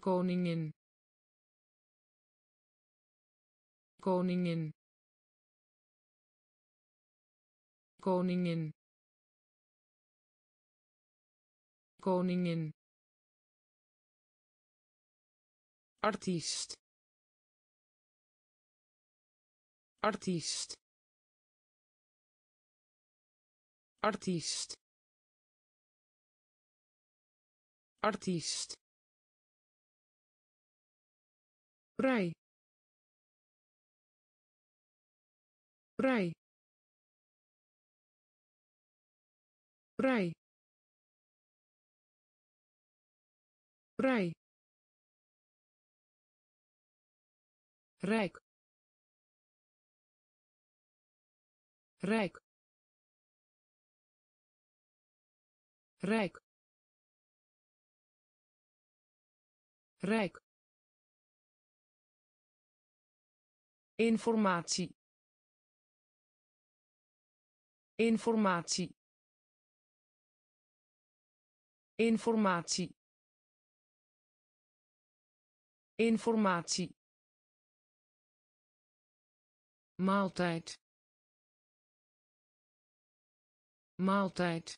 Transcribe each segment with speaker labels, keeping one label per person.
Speaker 1: koningin koningin koningin koningin artiest artiest artiest artiest vrij vrij vrij vrij rijk rijk rijk rijk informatie informatie informatie informatie maaltijd maaltijd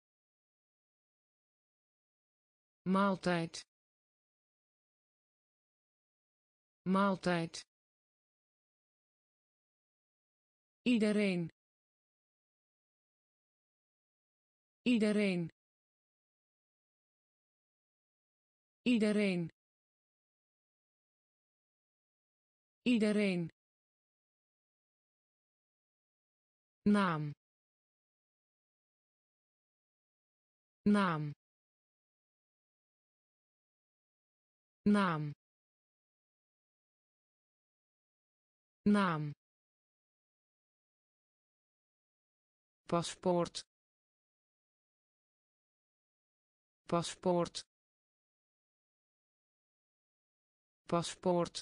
Speaker 1: maaltijd maaltijd iedereen iedereen iedereen iedereen naam naam naam naam paspoort paspoort paspoort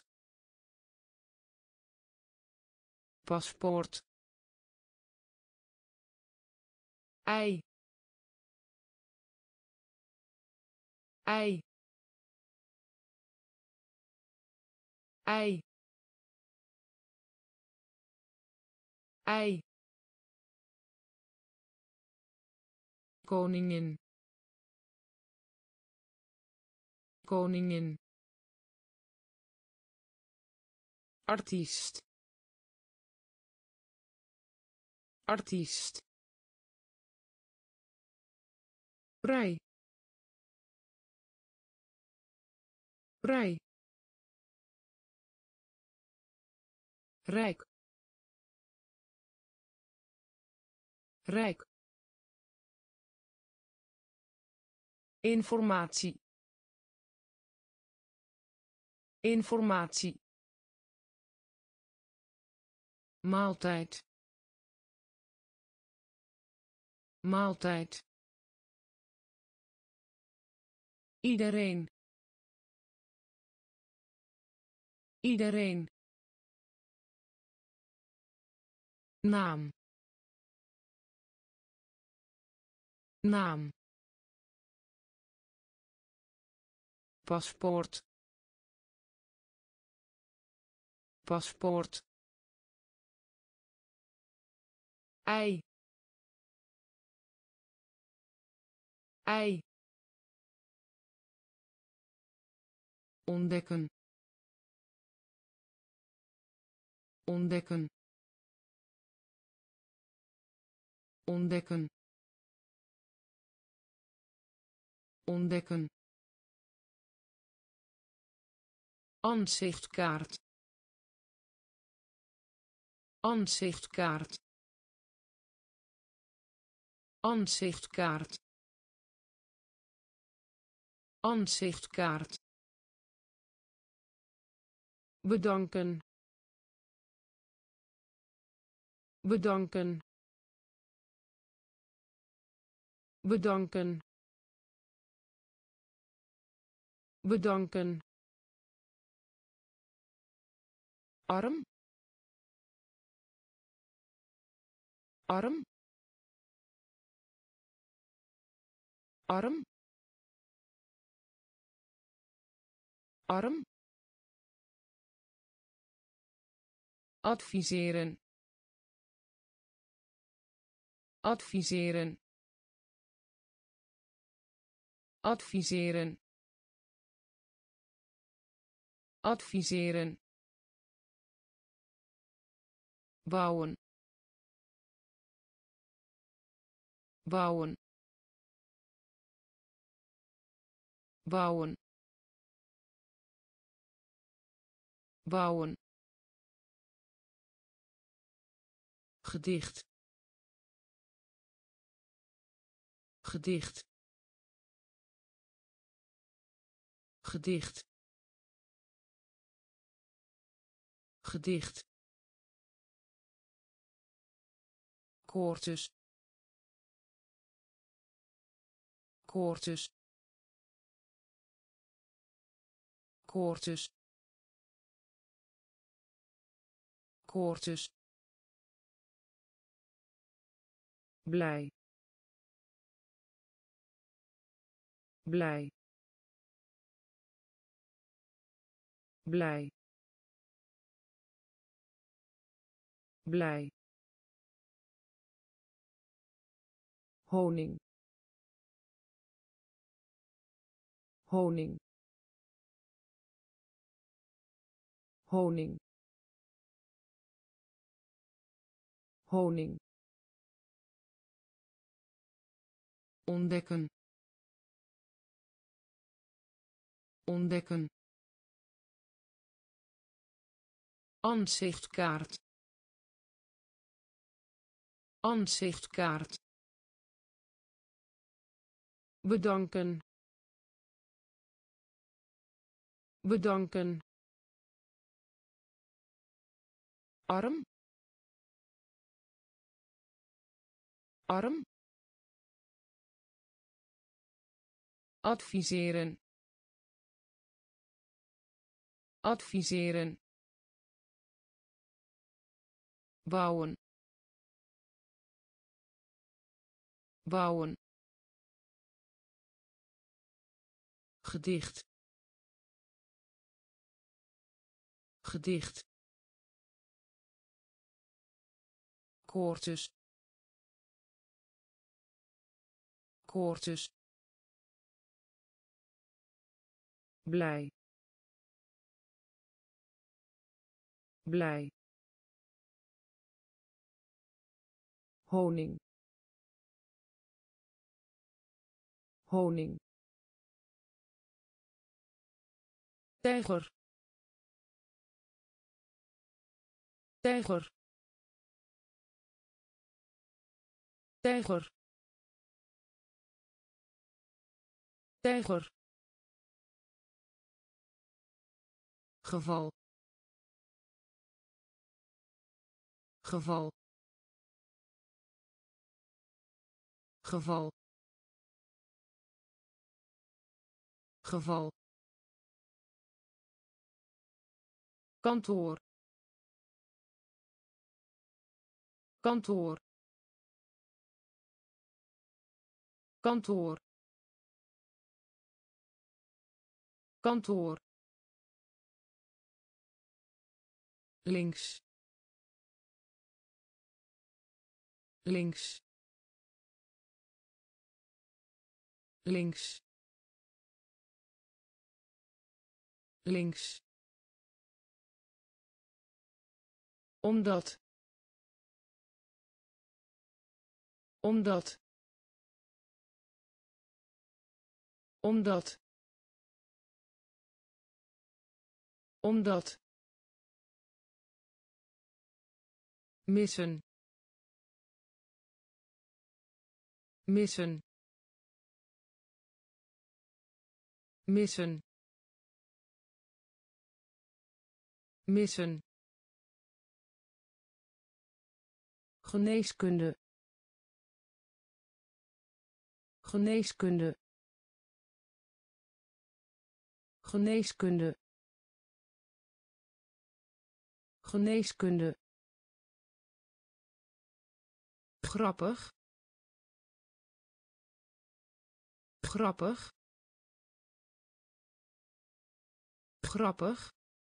Speaker 1: paspoort ei ei ei ei koningin koningin artiest artiest vrij vrij rijk rijk informatie informatie maaltijd maaltijd iedereen iedereen naam naam paspoort paspoort ei ei ontdekken ontdekken ontdekken ontdekken aanzichtkaart aanzichtkaart aanzichtkaart aanzichtkaart bedanken bedanken bedanken bedanken arm arm arm arm, adviseren, adviseren, adviseren, adviseren, bouwen, bouwen, bouwen, bouwen, gedicht, gedicht, gedicht, gedicht, koortjes, koortjes, koortjes, koortjes, blij, blij, blij, blij, honing, honing, honing, honing, ontdekken, ontdekken, aanzichtkaart, aanzichtkaart, bedanken, bedanken, arm, arm, adviseren, adviseren, bouwen, bouwen, gedicht, gedicht, koortjes, koortjes, blij, blij, honing, honing, tijger, tijger, tijger, tijger, geval, geval, geval, geval, kantoor, kantoor, kantoor, kantoor, links, links, links, links, omdat, omdat, omdat, omdat, missen, missen, missen, missen, geneeskunde, geneeskunde, geneeskunde, geneeskunde, grappig, grappig, grappig,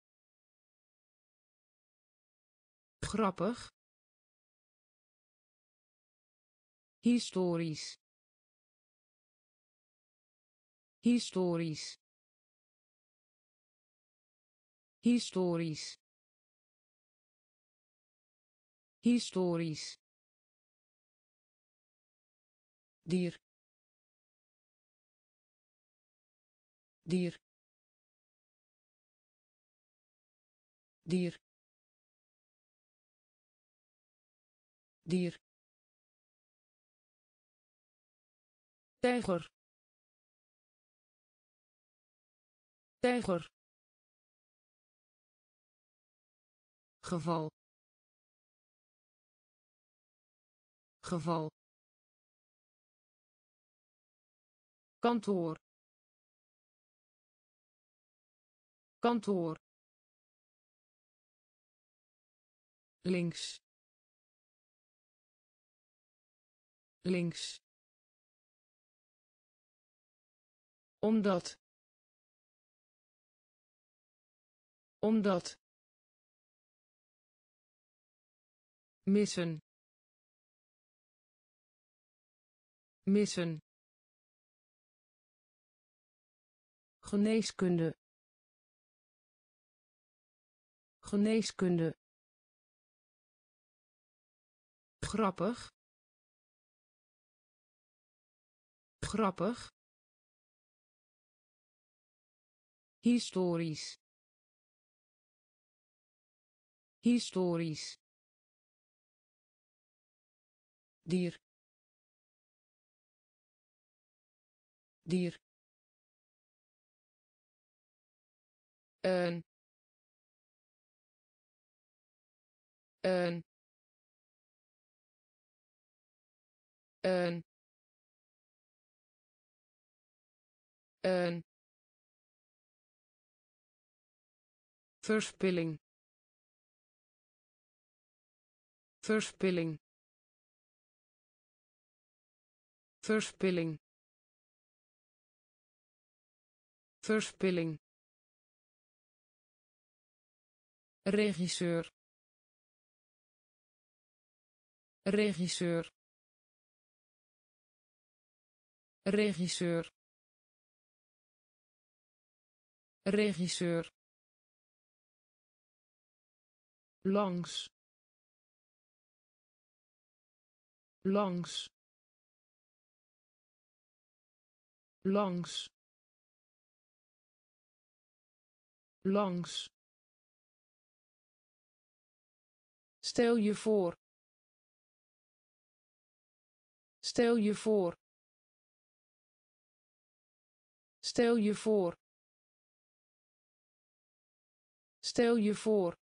Speaker 1: grappig, historisch, historisch, historisch, historisch, dier, dier, dier, dier, tijger, tijger, geval, geval, kantoor, kantoor, links, links, omdat, omdat, missen, missen, geneeskunde, geneeskunde, grappig, grappig, historisch, historisch, dier, dier, een, een, een, een, verspilling, verspilling, verspilling, verspilling, regisseur, regisseur, regisseur, regisseur, langs, langs, langs, langs, stel je voor, stel je voor, stel je voor, stel je voor,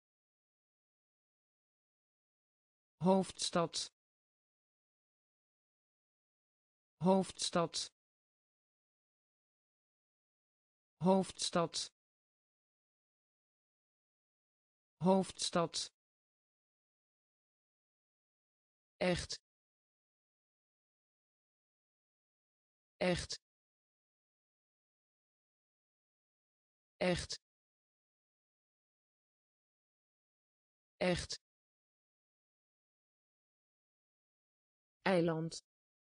Speaker 1: hoofdstad, hoofdstad, hoofdstad, hoofdstad, echt, echt, echt, echt, eiland,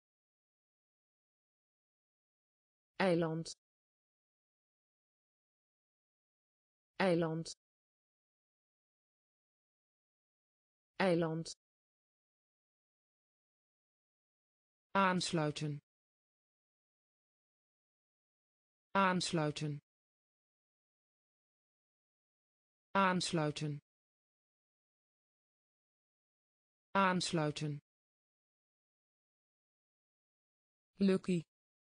Speaker 1: eiland, eiland, eiland, aansluiten, aansluiten, aansluiten, aansluiten, lucky,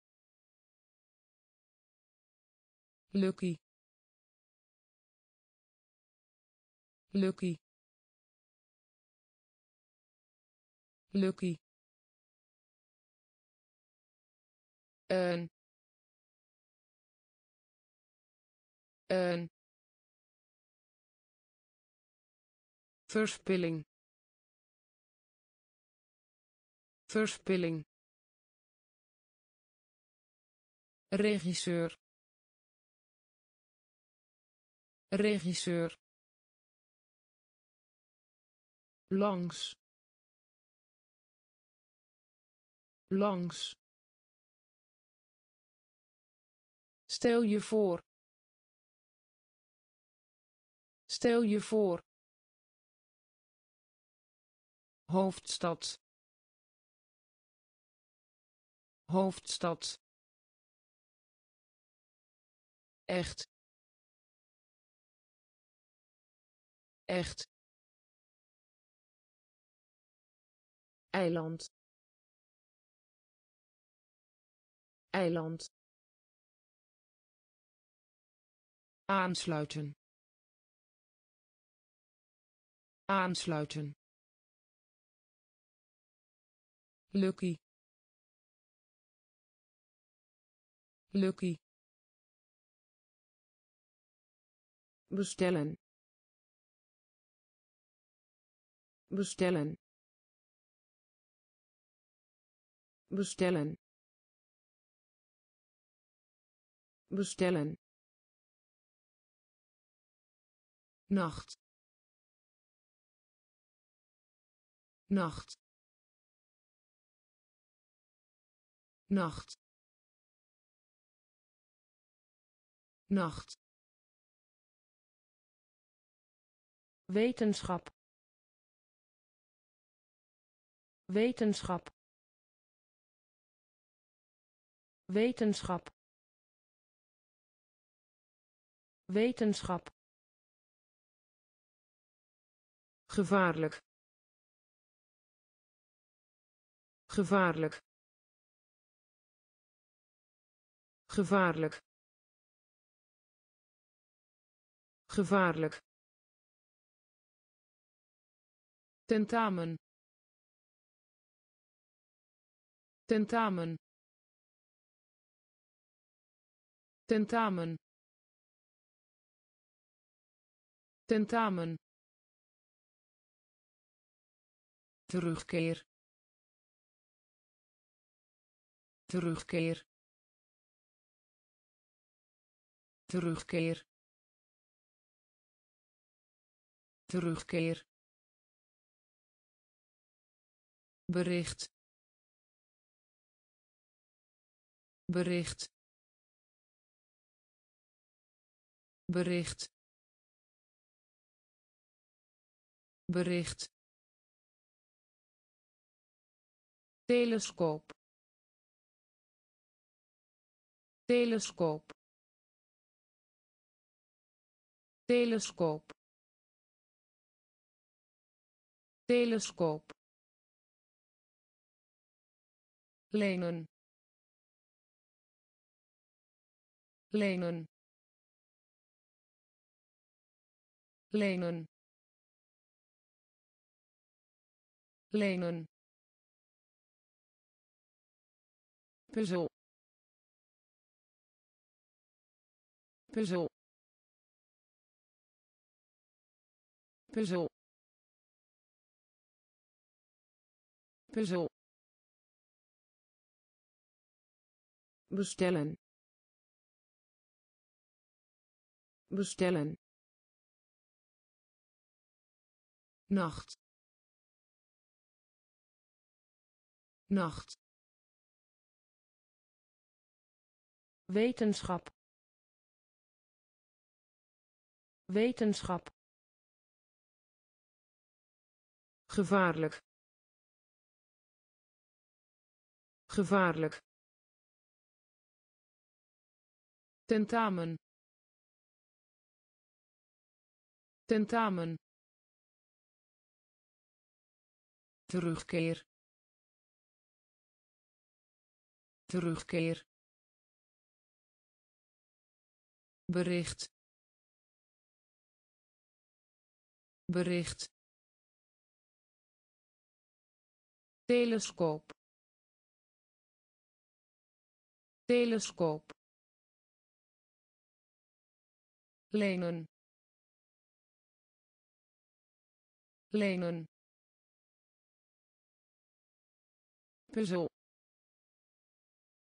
Speaker 1: lucky, lucky, lucky, een, een, verspilling, verspilling, regisseur, regisseur, langs, langs, stel je voor, stel je voor, hoofdstad, hoofdstad, echt, echt, eiland, eiland, aansluiten, aansluiten, lucky, lucky, bestellen, bestellen, bestellen, bestellen, nacht, nacht, nacht, nacht, wetenschap, wetenschap, wetenschap, wetenschap, gevaarlijk, gevaarlijk, gevaarlijk, gevaarlijk, tentamen, tentamen, tentamen, tentamen, terugkeer, terugkeer, terugkeer, terugkeer, bericht, bericht, bericht, bericht, telescoop, telescoop, telescoop, telescoop, lenen, lenen, lenen, lenen, puzzel, puzzel, puzzel, puzzel, bestellen, bestellen, nacht, nacht, wetenschap, wetenschap, gevaarlijk, gevaarlijk, tentamen, tentamen, terugkeer, terugkeer, bericht, bericht, telescoop, telescoop, lenen, lenen, puzzel,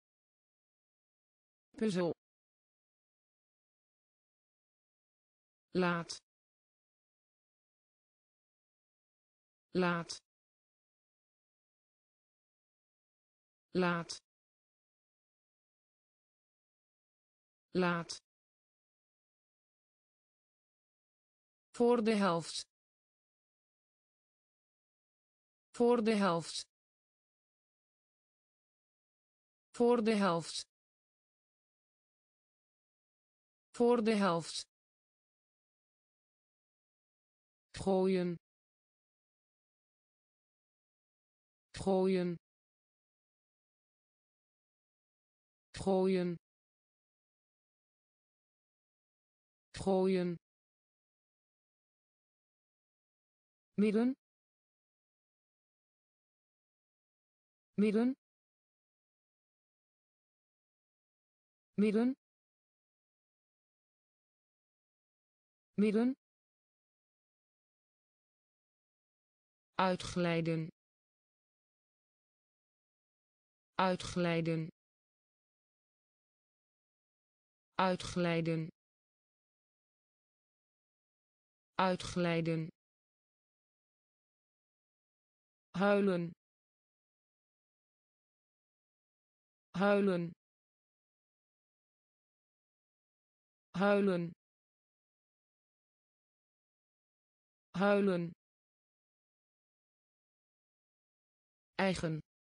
Speaker 1: puzzel, laat laat laat laat voor de helft voor de helft voor de helft voor de helft gooien gooien gooien gooien midden midden midden midden uitglijden uitglijden uitglijden uitglijden huilen huilen huilen huilen eigen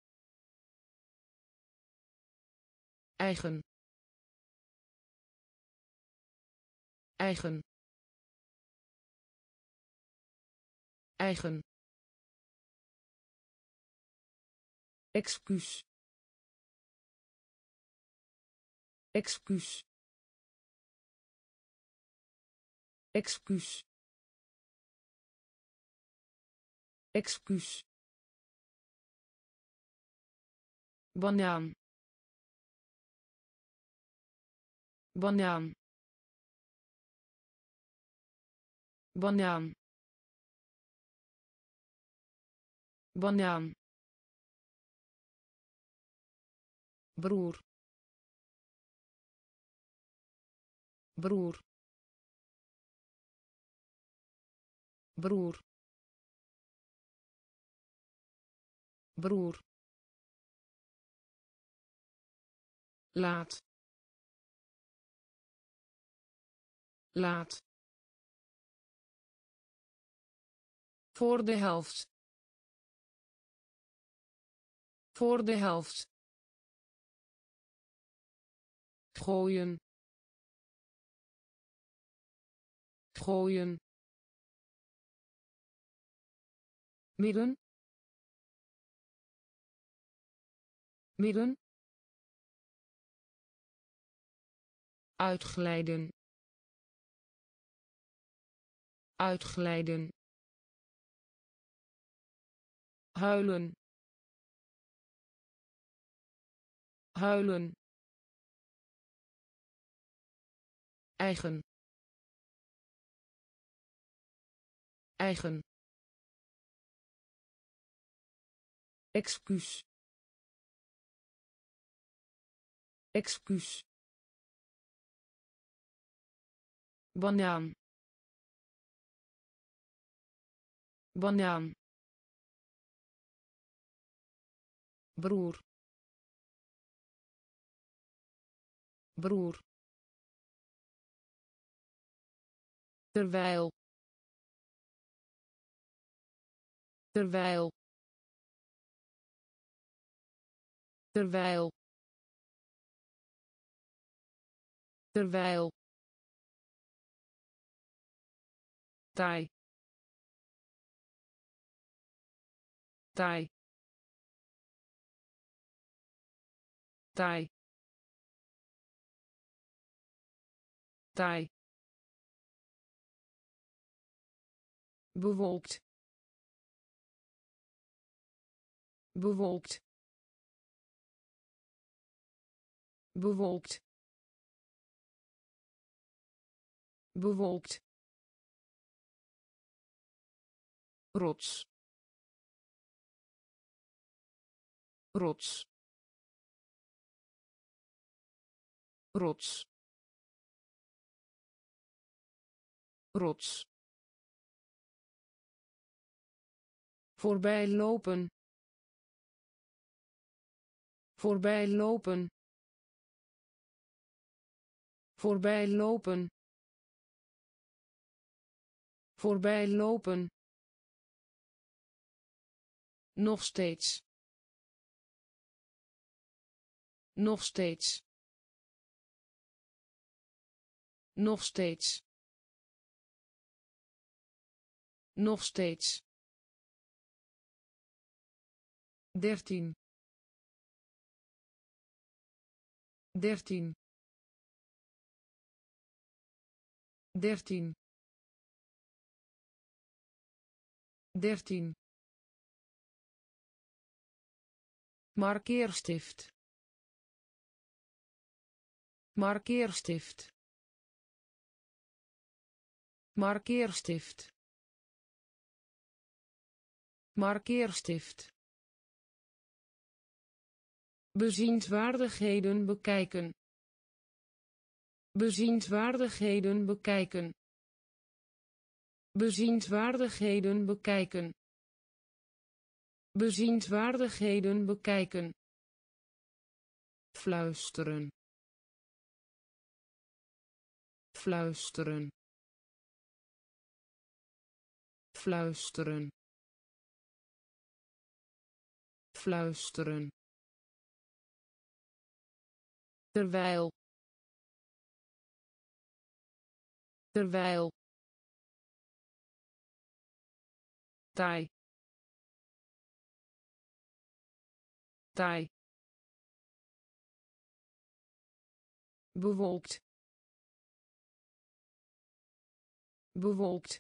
Speaker 1: eigen eigen eigen excuus excuus excuus excuus banaan banaan banaan banaan broer broer broer broer laat laat voor de helft voor de helft gooien gooien midden midden uitglijden uitglijden huilen huilen eigen eigen excuus excuus banaan banaan broer broer terwijl terwijl terwijl terwijl taai taai taai taai bewolkt bewolkt bewolkt bewolkt rots rots rots rots, voorbij lopen, voorbij lopen, voorbij lopen, voorbij lopen, nog steeds, nog steeds, nog steeds, nog steeds, 13, 13, 13, 13, markeerstift, markeerstift, markeerstift, markeerstift, bezienswaardigheden bekijken, bezienswaardigheden bekijken, bezienswaardigheden bekijken, bezienswaardigheden bekijken, fluisteren, fluisteren, fluisteren, fluisteren, terwijl, terwijl, taai, taai, bewolkt, bewolkt,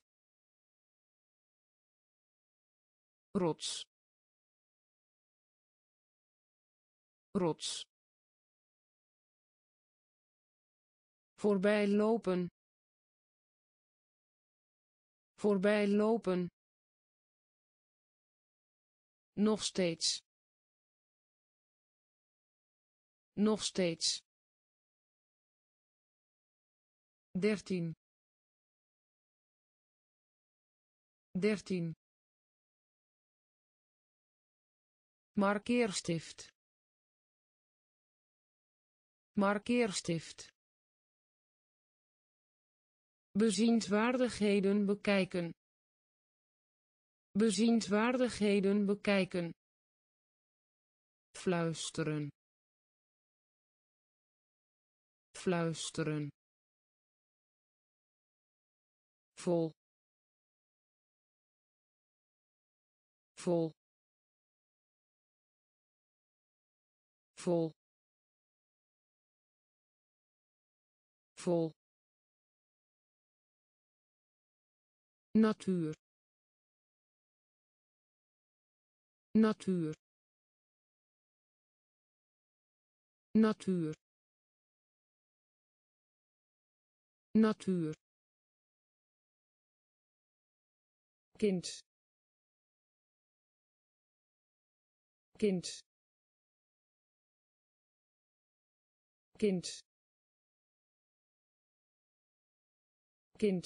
Speaker 1: rots, rots, voorbij lopen, voorbij lopen, nog steeds, nog steeds, 13, 13, markeerstift, markeerstift, bezienswaardigheden bekijken, bezienswaardigheden bekijken, fluisteren, fluisteren, vol, vol, vol, vol, natuur, natuur, natuur, natuur, kind, kind, kind, kind,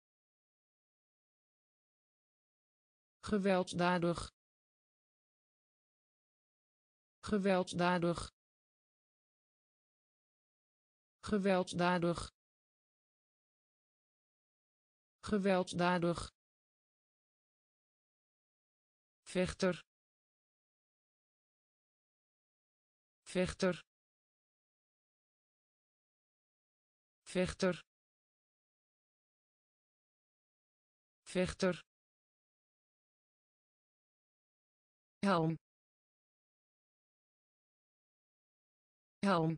Speaker 1: gewelddadig, gewelddadig, gewelddadig, gewelddadig, vechter, vechter, vechter, vechter, helm, helm,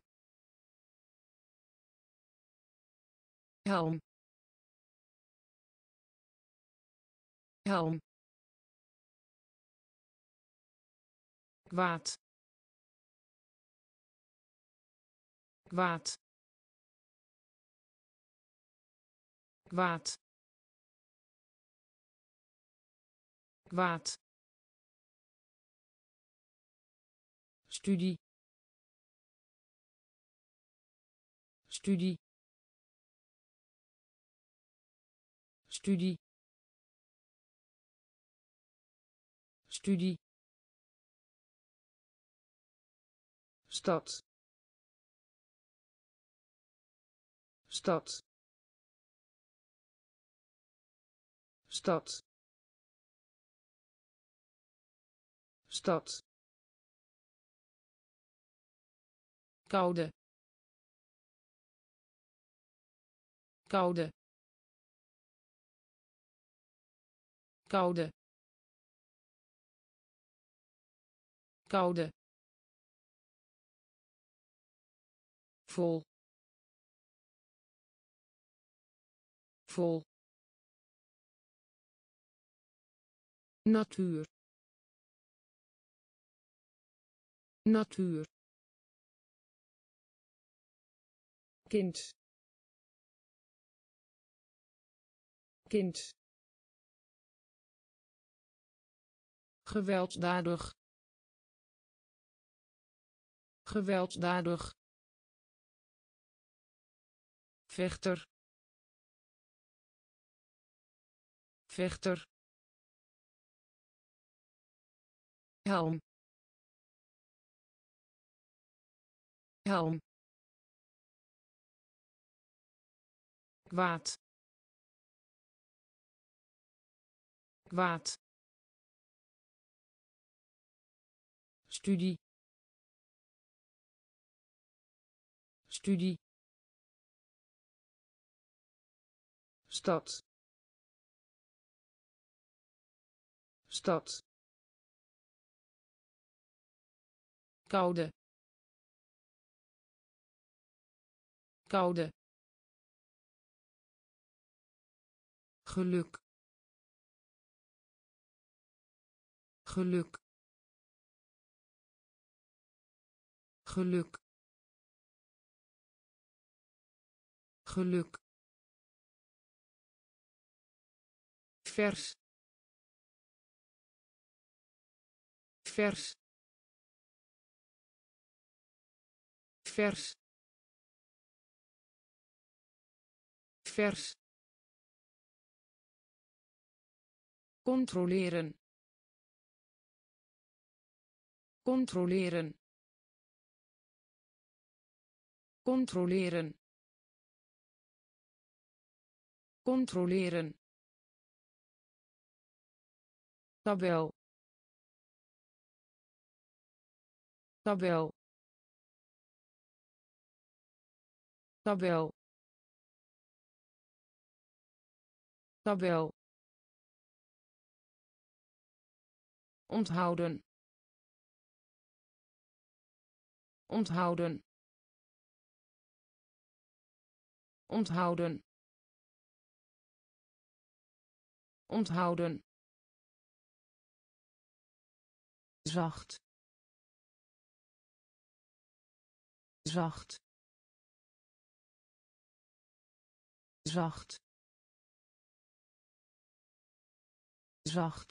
Speaker 1: helm, helm, kwaad, kwaad, kwaad, kwaad, studie, studie, studie studie stad stad stad stad koude koude koude koude vol vol natuur natuur kind kind gewelddadig gewelddadig vechter vechter helm helm kwaad kwaad studie studie stad stad koude koude geluk geluk geluk geluk vers vers vers vers controleren controleren controleren controleren tabel tabel tabel tabel onthouden onthouden onthouden onthouden zacht zacht zacht zacht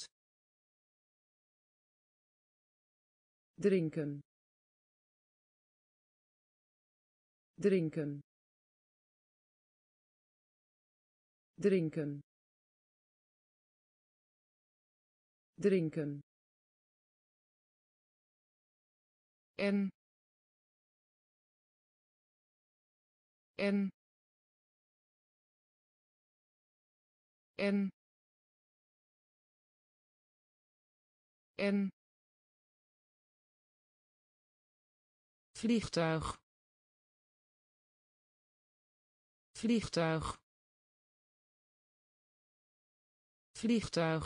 Speaker 1: drinken drinken drinken drinken en en en en vliegtuig vliegtuig vliegtuig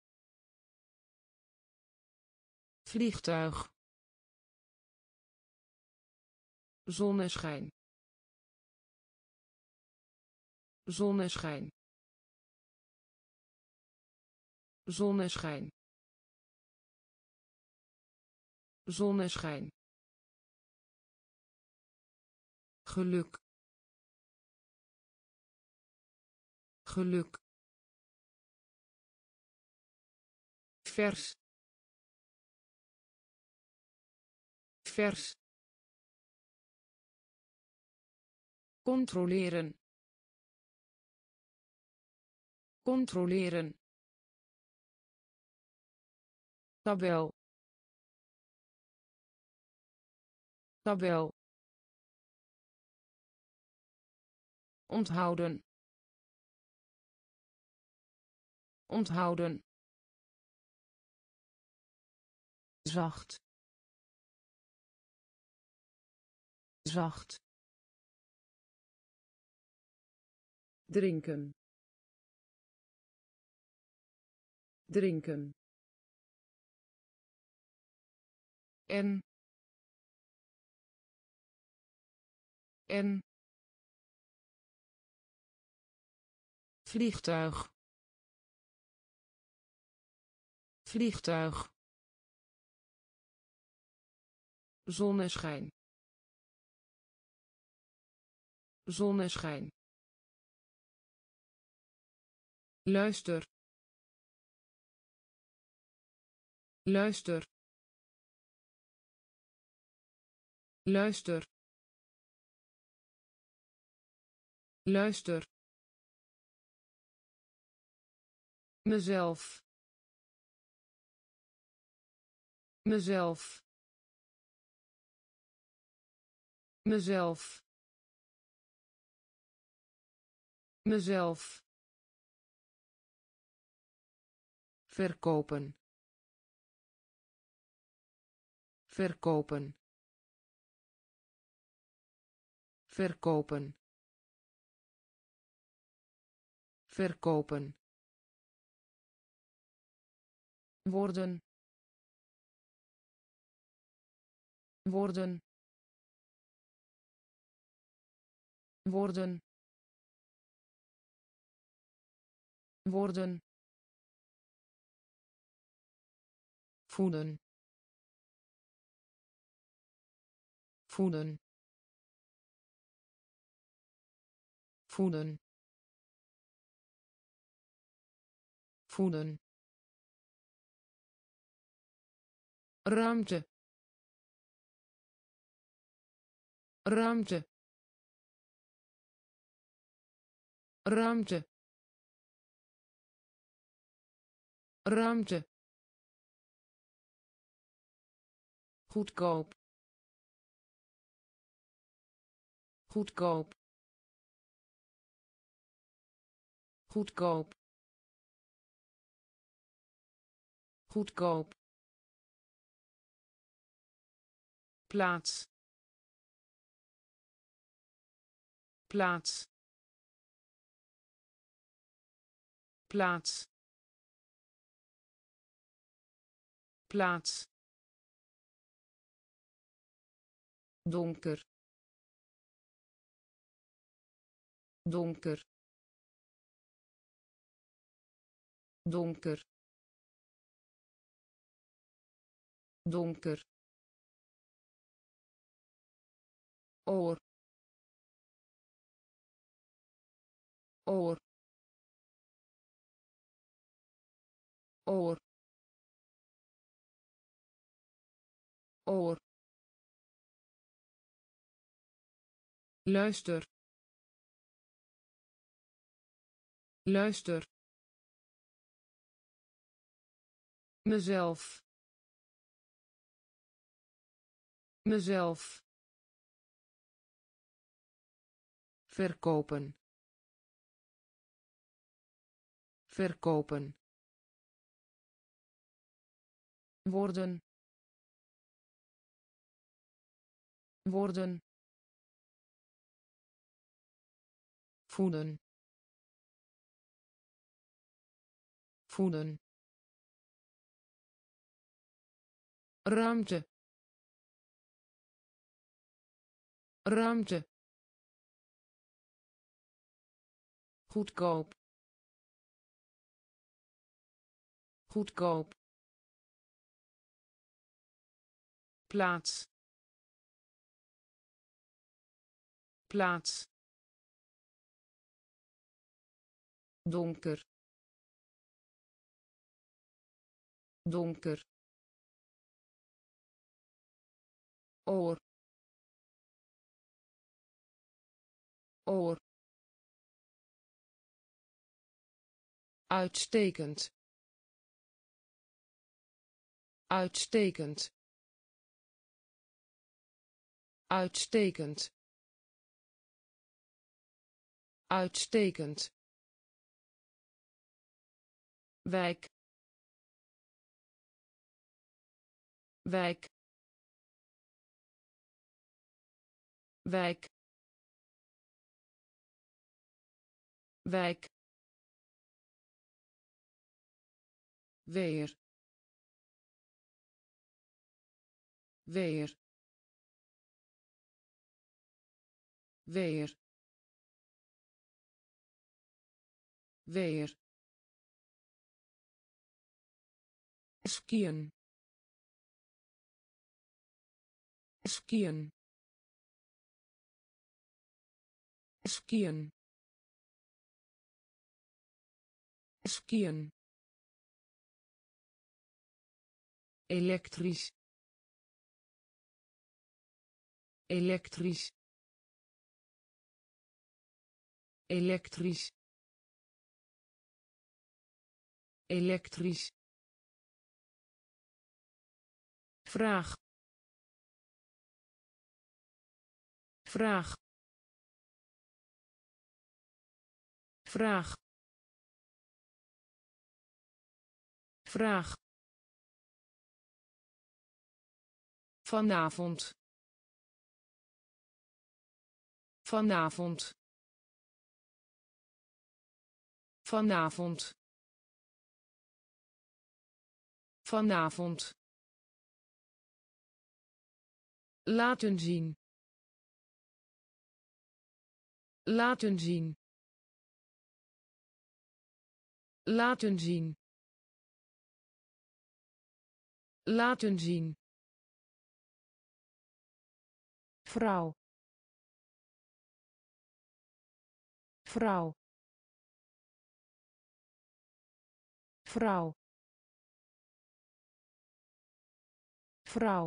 Speaker 1: vliegtuig zonneschijn zonneschijn zonneschijn zonneschijn geluk geluk vers vers controleren controleren, tabel, tabel, onthouden, onthouden, zacht, zacht, drinken, drinken, en vliegtuig, vliegtuig, zonneschijn, zonneschijn, luister, luister, luister, luister, mezelf, mezelf, mezelf, mezelf, verkopen, verkopen, verkopen, verkopen, worden, worden, worden, worden, voeden, voeden, voeden, voeden, ruimte, ruimte, ruimte, ruimte, goedkoop, goedkoop, goedkoop, goedkoop, plaats, plaats, plaats, plaats, donker, donker, donker, donker, oor, oor, oor, oor, luister, luister, mezelf, mezelf, verkopen, verkopen, worden, worden, voeden, voeden, ruimte, ruimte, goedkoop, goedkoop, plaats, plaats, donker, donker, oor, oor, uitstekend, uitstekend, uitstekend, uitstekend, wijk, wijk, wijk, wijk, weer, weer, weer, weer, skiën, skiën, skiën, skiën, elektrisch, elektrisch, elektrisch, elektrisch, vraag, vraag, vraag, vraag, vanavond, vanavond, vanavond, vanavond, laten zien, laten zien, laten zien, laten zien, vrouw, vrouw, vrouw, vrouw,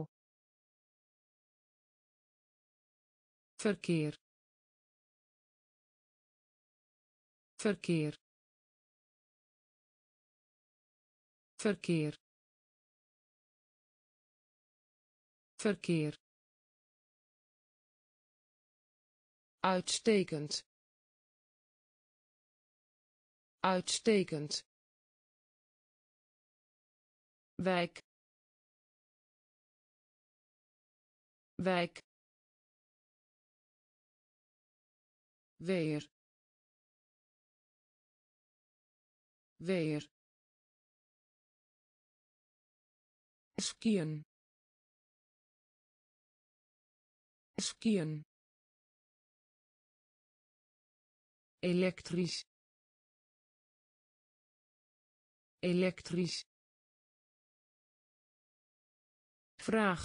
Speaker 1: verkeer, verkeer, verkeer, verkeer, uitstekend, uitstekend, wijk, wijk, weer, weer, skiën, skiën, elektrisch, elektrisch, vraag,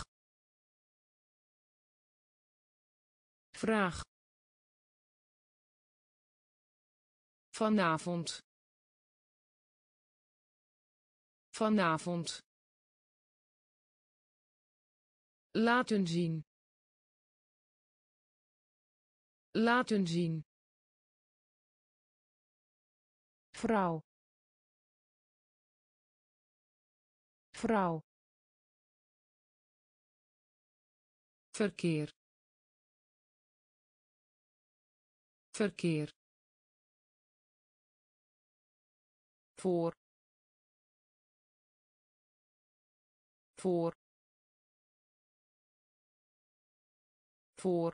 Speaker 1: vraag, vanavond, vanavond, laten zien, laten zien, vrouw, vrouw, verkeer, verkeer, voor, voor, voor,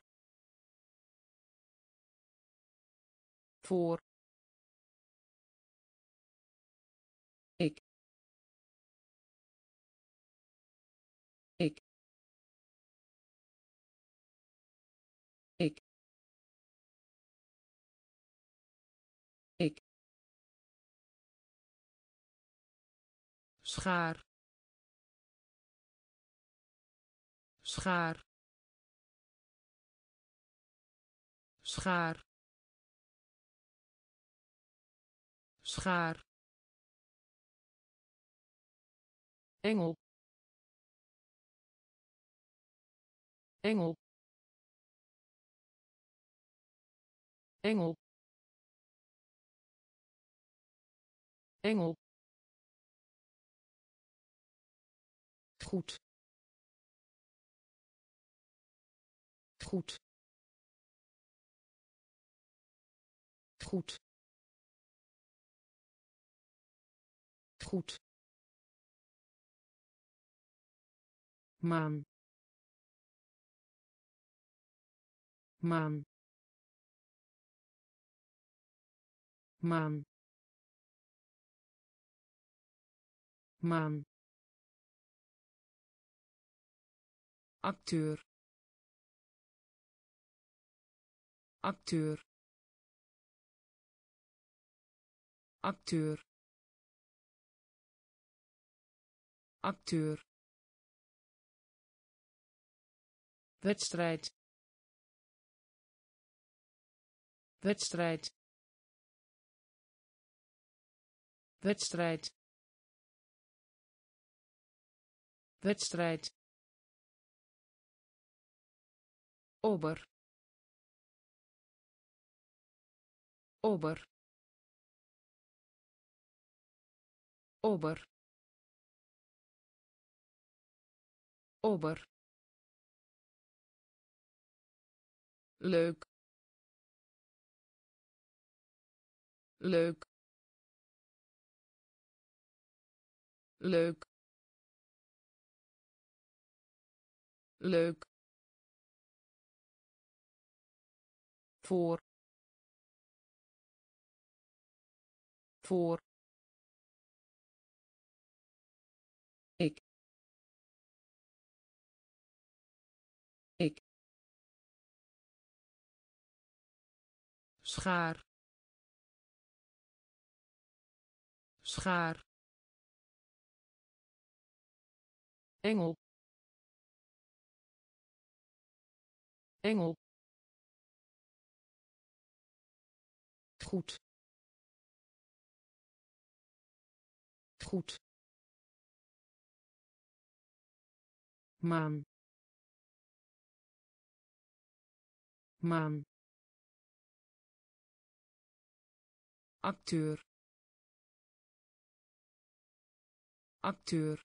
Speaker 1: voor, ik, ik, ik, ik, schaar, schaar, schaar, schaar, engel, engel, engel, engel, goed, goed, goed, goed, maan, maan, maan, maan, acteur, acteur, acteur, acteur, wedstrijd, wedstrijd, wedstrijd, wedstrijd, ober, ober, ober, ober, leuk, leuk, leuk, leuk, voor, voor, ik, ik, schaar, schaar, engel, engel, goed, goed, maan, maan, acteur, acteur,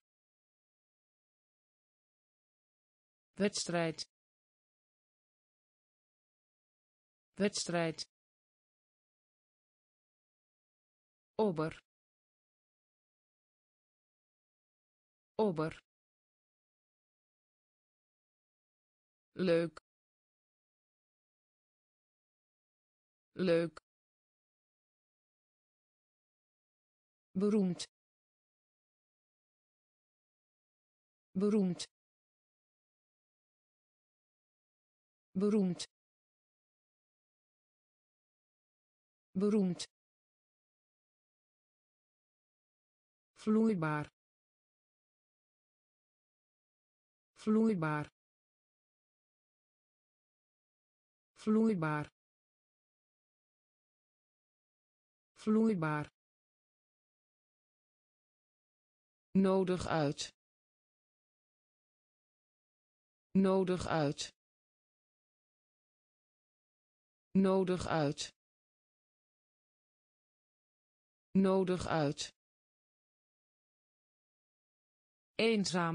Speaker 1: wedstrijd, wedstrijd, ober, ober, leuk, leuk, beroemd, beroemd, beroemd, beroemd, vloeibaar, vloeibaar, vloeibaar, vloeibaar, nodig uit, nodig uit, nodig uit, nodig uit, eenzaam,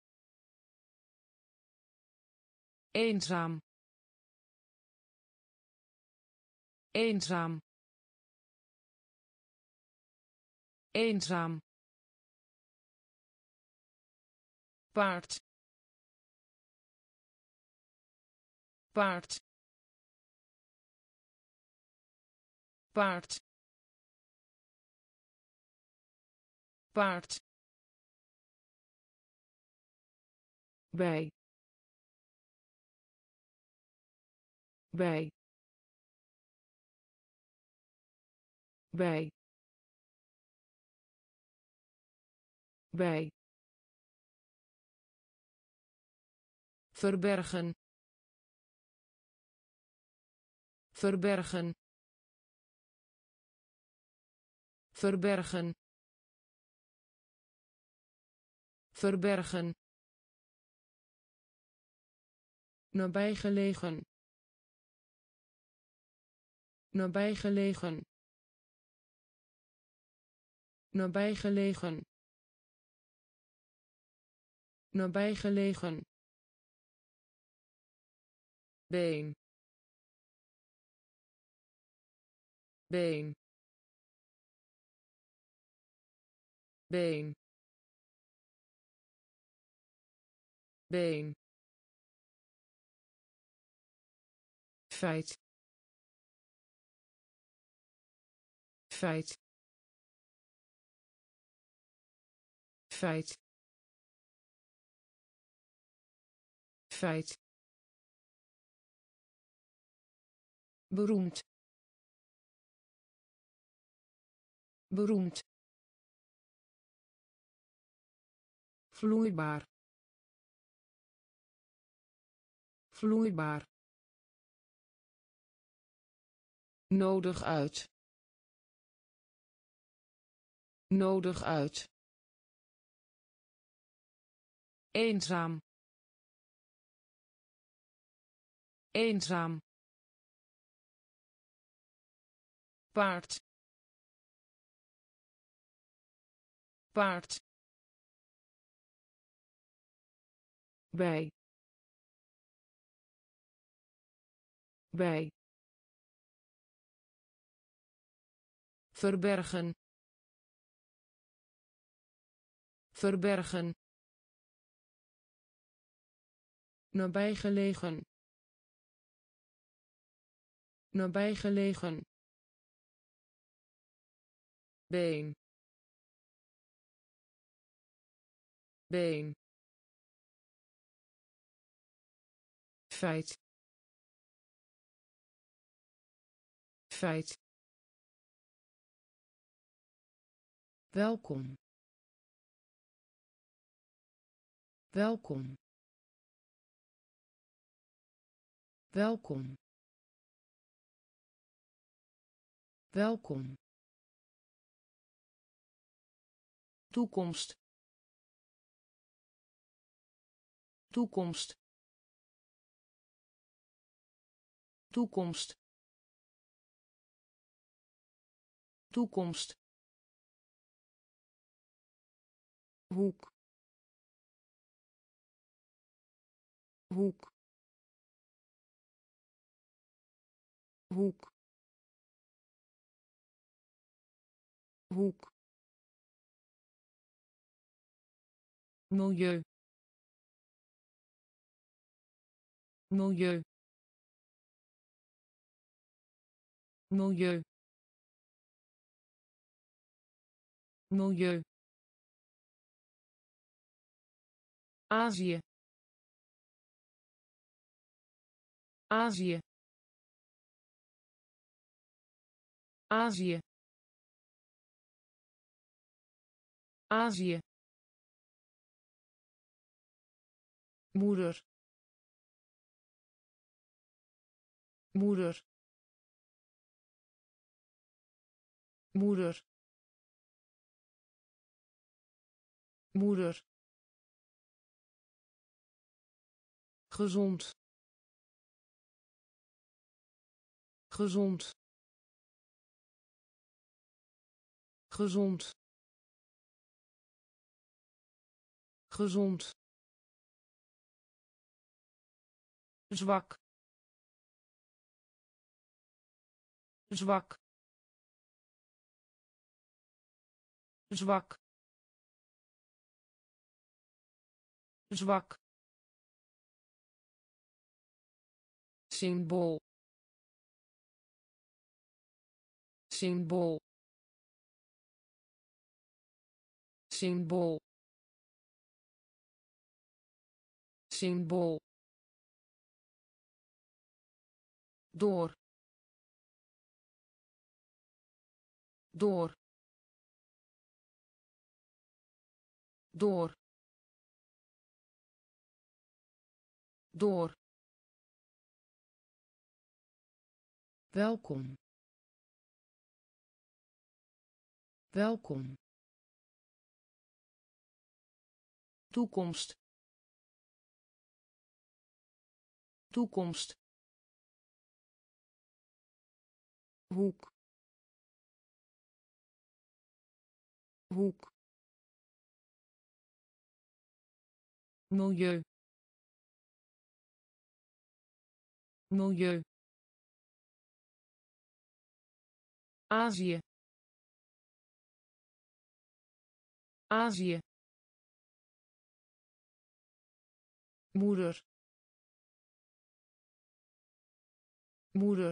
Speaker 1: eenzaam, eenzaam, eenzaam, paard, paard, paard, paard, bij, bij, bij, bij, verbergen, verbergen, verbergen, verbergen, nabijgelegen, nabijgelegen, nabijgelegen nabijgelegen been been been been feit feit feit feit beroemd beroemd vloeibaar vloeibaar nodig uit nodig uit eenzaam eenzaam paard paard bij bij verbergen verbergen nabijgelegen nabijgelegen been been feit feit welkom welkom welkom welkom toekomst toekomst toekomst toekomst hoek hoek hoek hoek milieu milieu milieu milieu Azië Azië Azië Azië moeder moeder moeder moeder gezond gezond gezond gezond zwak zwak zwak zwak symbool symbool symbool symbool door door door door welkom welkom toekomst toekomst hoek hoek milieu milieu Azië Azië moeder moeder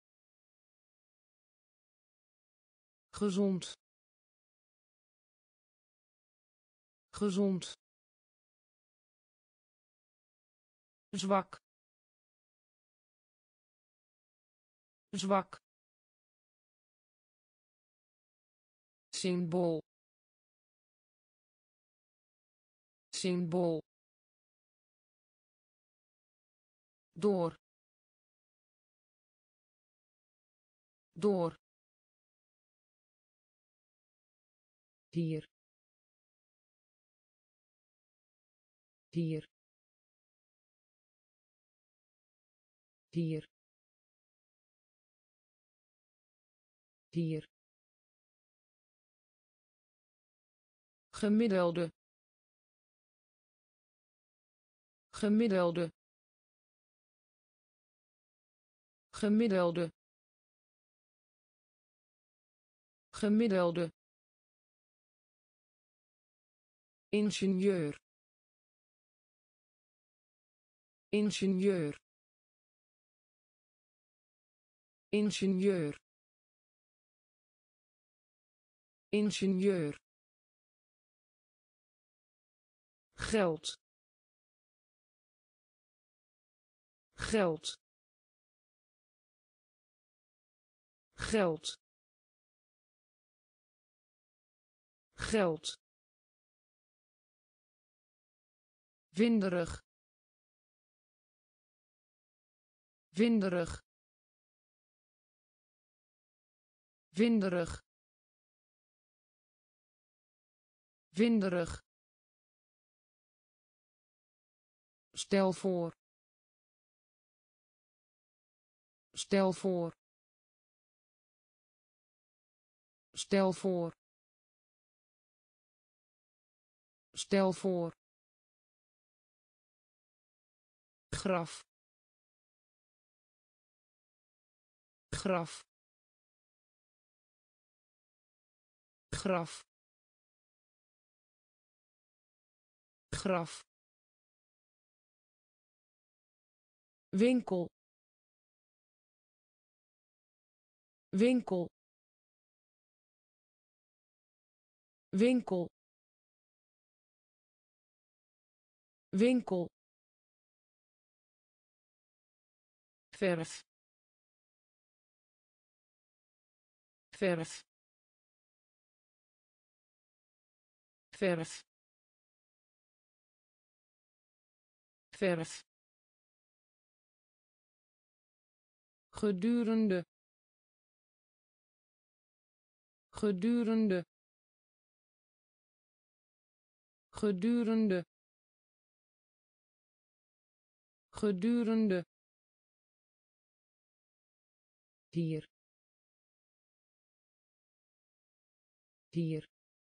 Speaker 1: gezond gezond zwak zwak symbool symbool door door hier hier hier hier gemiddelde gemiddelde gemiddelde gemiddelde ingenieur ingenieur ingenieur ingenieur geld geld geld geld winderig winderig winderig winderig stel voor stel voor stel voor stel voor graf graf graf graf winkel winkel winkel winkel verf verf verf verf gedurende gedurende gedurende gedurende hier hier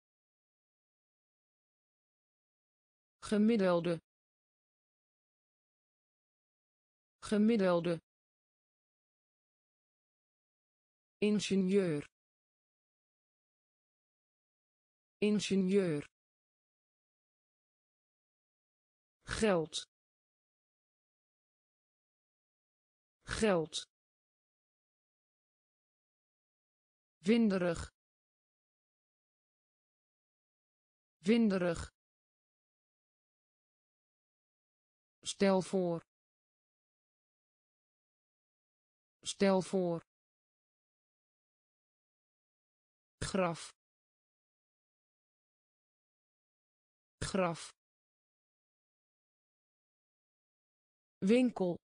Speaker 1: gemiddelde gemiddelde ingenieur ingenieur geld geld winderig winderig stel voor stel voor graf graf winkel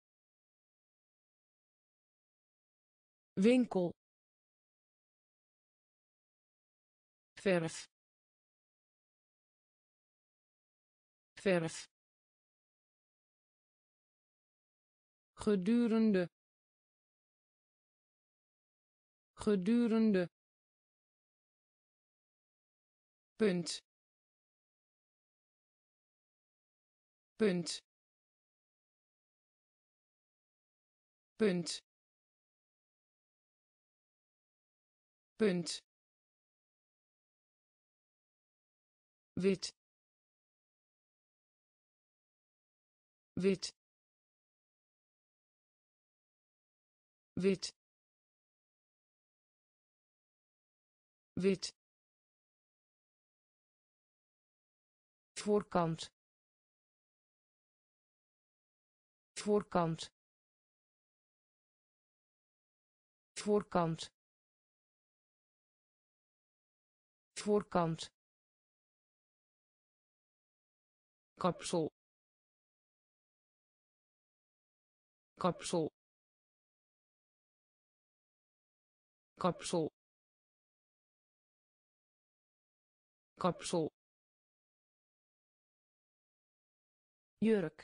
Speaker 1: winkel verf verf gedurende gedurende punt punt punt punt wit wit wit wit voorkant voorkant voorkant voorkant kapsel kapsel kapsel kapsel jurk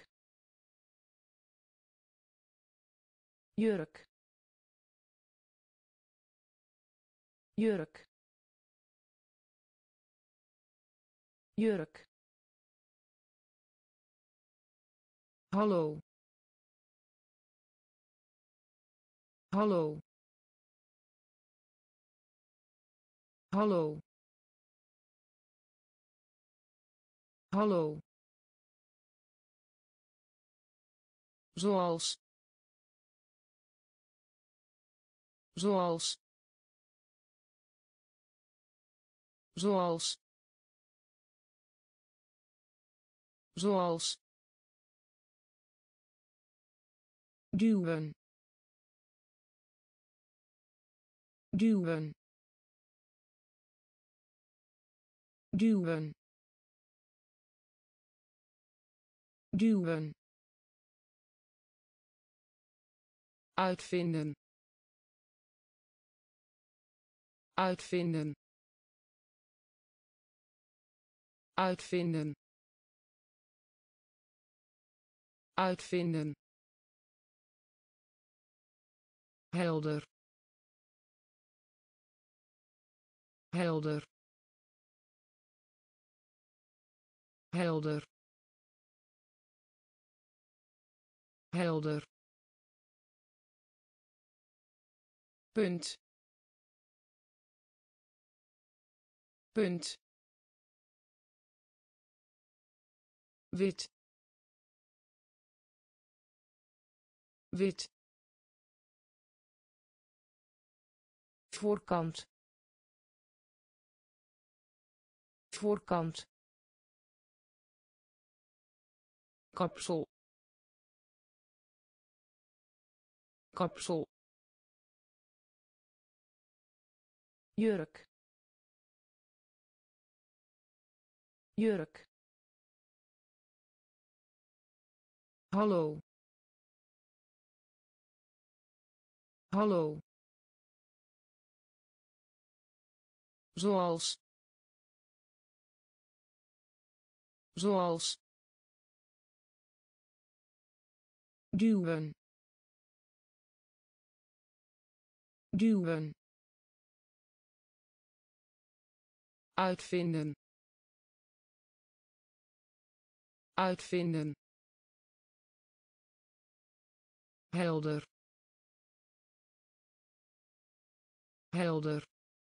Speaker 1: jurk jurk jurk hallo hallo hallo hallo zoals zoals zoals zoals duwen duwen duwen duwen uitvinden uitvinden uitvinden uitvinden helder helder helder helder punt punt wit wit voorkant voorkant kapsel kapsel jurk jurk hallo hallo zoals zoals duwen duwen uitvinden uitvinden helder helder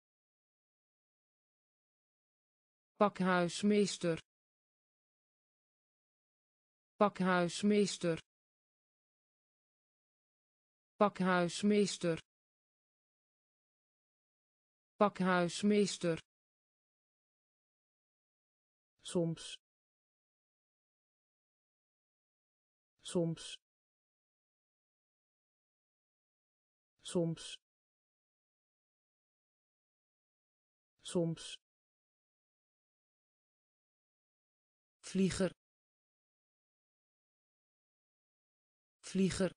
Speaker 1: pakhuismeester pakhuismeester pakhuismeester pakhuismeester soms soms soms soms vlieger vlieger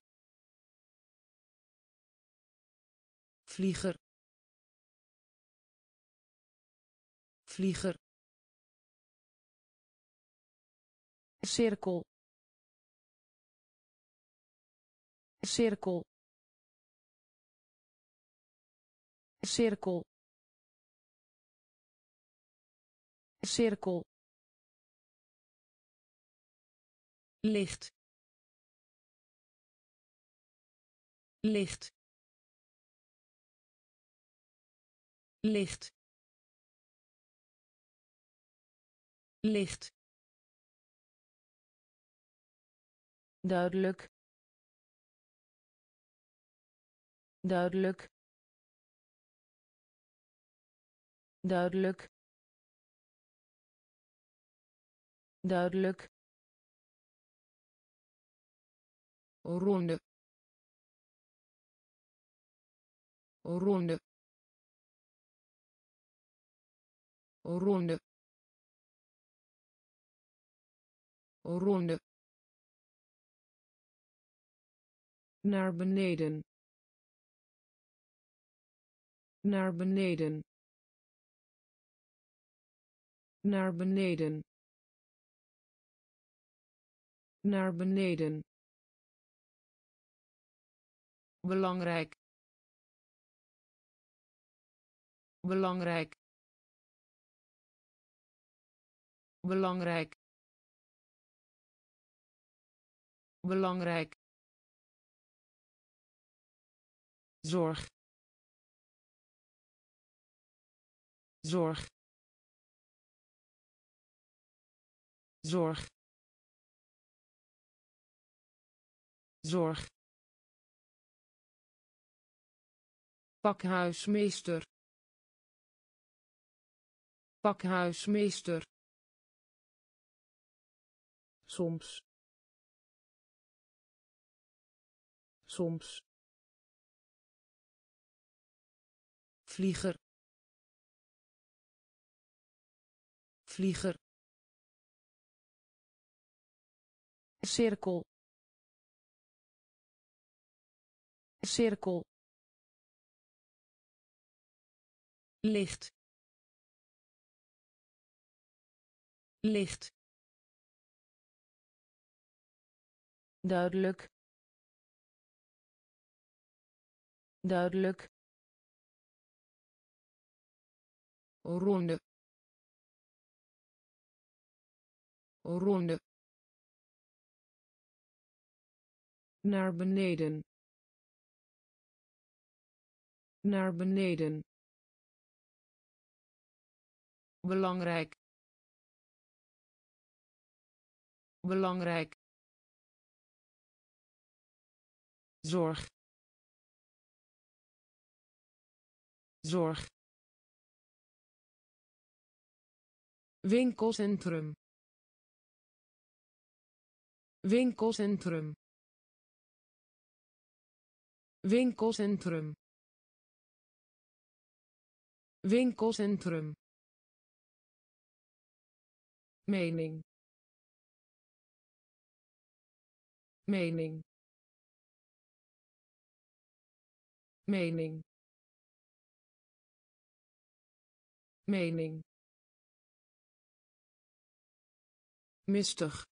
Speaker 1: vlieger vlieger cirkel cirkel cirkel cirkel, licht, licht, licht, licht, duidelijk, duidelijk, duidelijk, duidelijk, ronde, ronde, ronde, ronde, naar beneden, naar beneden, naar beneden, naar beneden, belangrijk, belangrijk, belangrijk, belangrijk, zorg, zorg, zorg, zorg, pakhuismeester, pakhuismeester, soms, soms, vlieger, vlieger, cirkel, cirkel, licht, licht, duidelijk, duidelijk, ronde, ronde, naar beneden, naar beneden, belangrijk, belangrijk, zorg, zorg, winkelcentrum, winkelcentrum, winkelcentrum, winkelcentrum, mening, mening, mening, mening, mistig,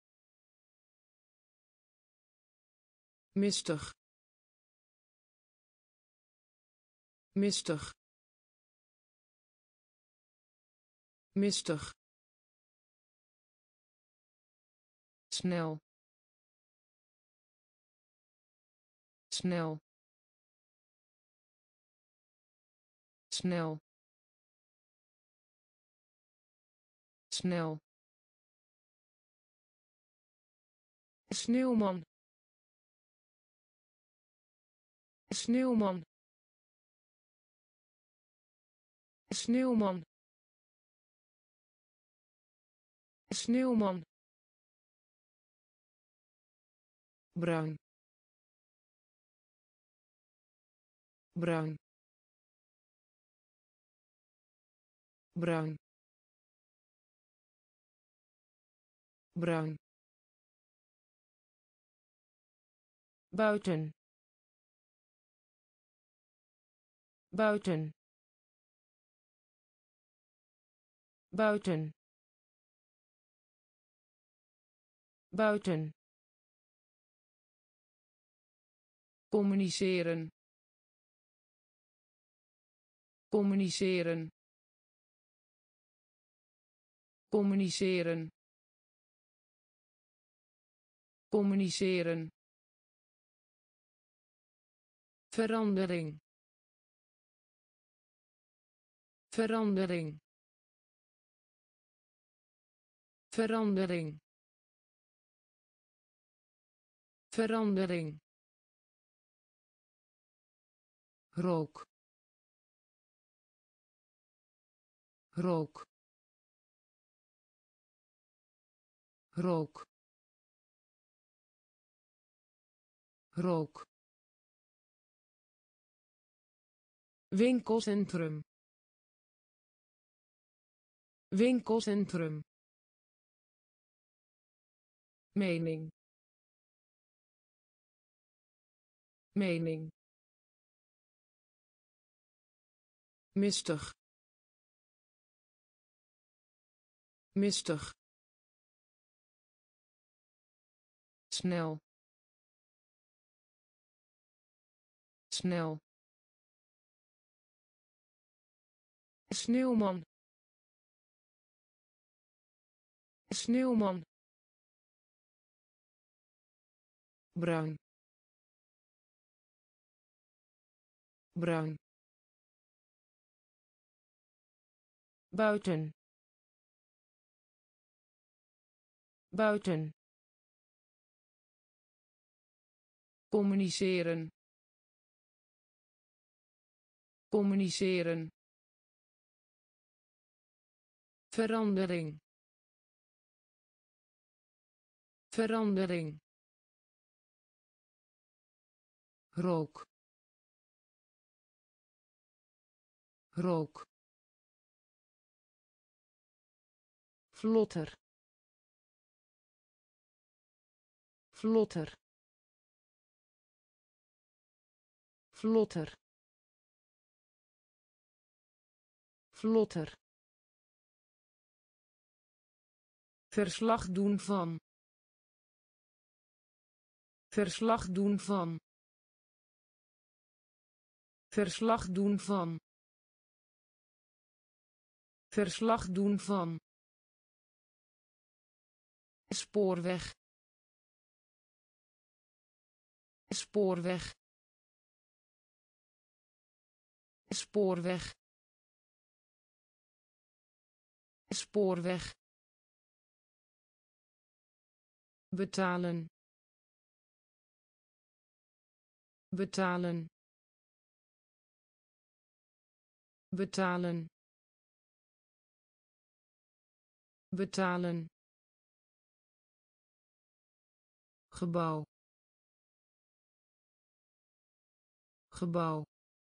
Speaker 1: mistig, mistig, mistig, snel, snel, snel, snel, sneeuwman, sneeuwman, sneeuwman, sneeuwman, bruin, bruin, bruin, bruin, buiten, buiten, buiten, buiten, communiceren, communiceren, communiceren, communiceren, verandering, verandering, verandering, verandering, rook, rook, rook, rook, winkelcentrum, winkelcentrum, mening, mening, mistig, mistig, snel, snel, sneeuwman, sneeuwman, bruin, bruin, buiten, buiten, communiceren, communiceren, verandering, verandering, rook, rook, vlotter, vlotter, vlotter, vlotter, verslag doen van, verslag doen van, verslag doen van, verslag doen van, spoorweg, spoorweg, spoorweg, spoorweg, betalen, betalen, betalen, betalen, gebouw, gebouw,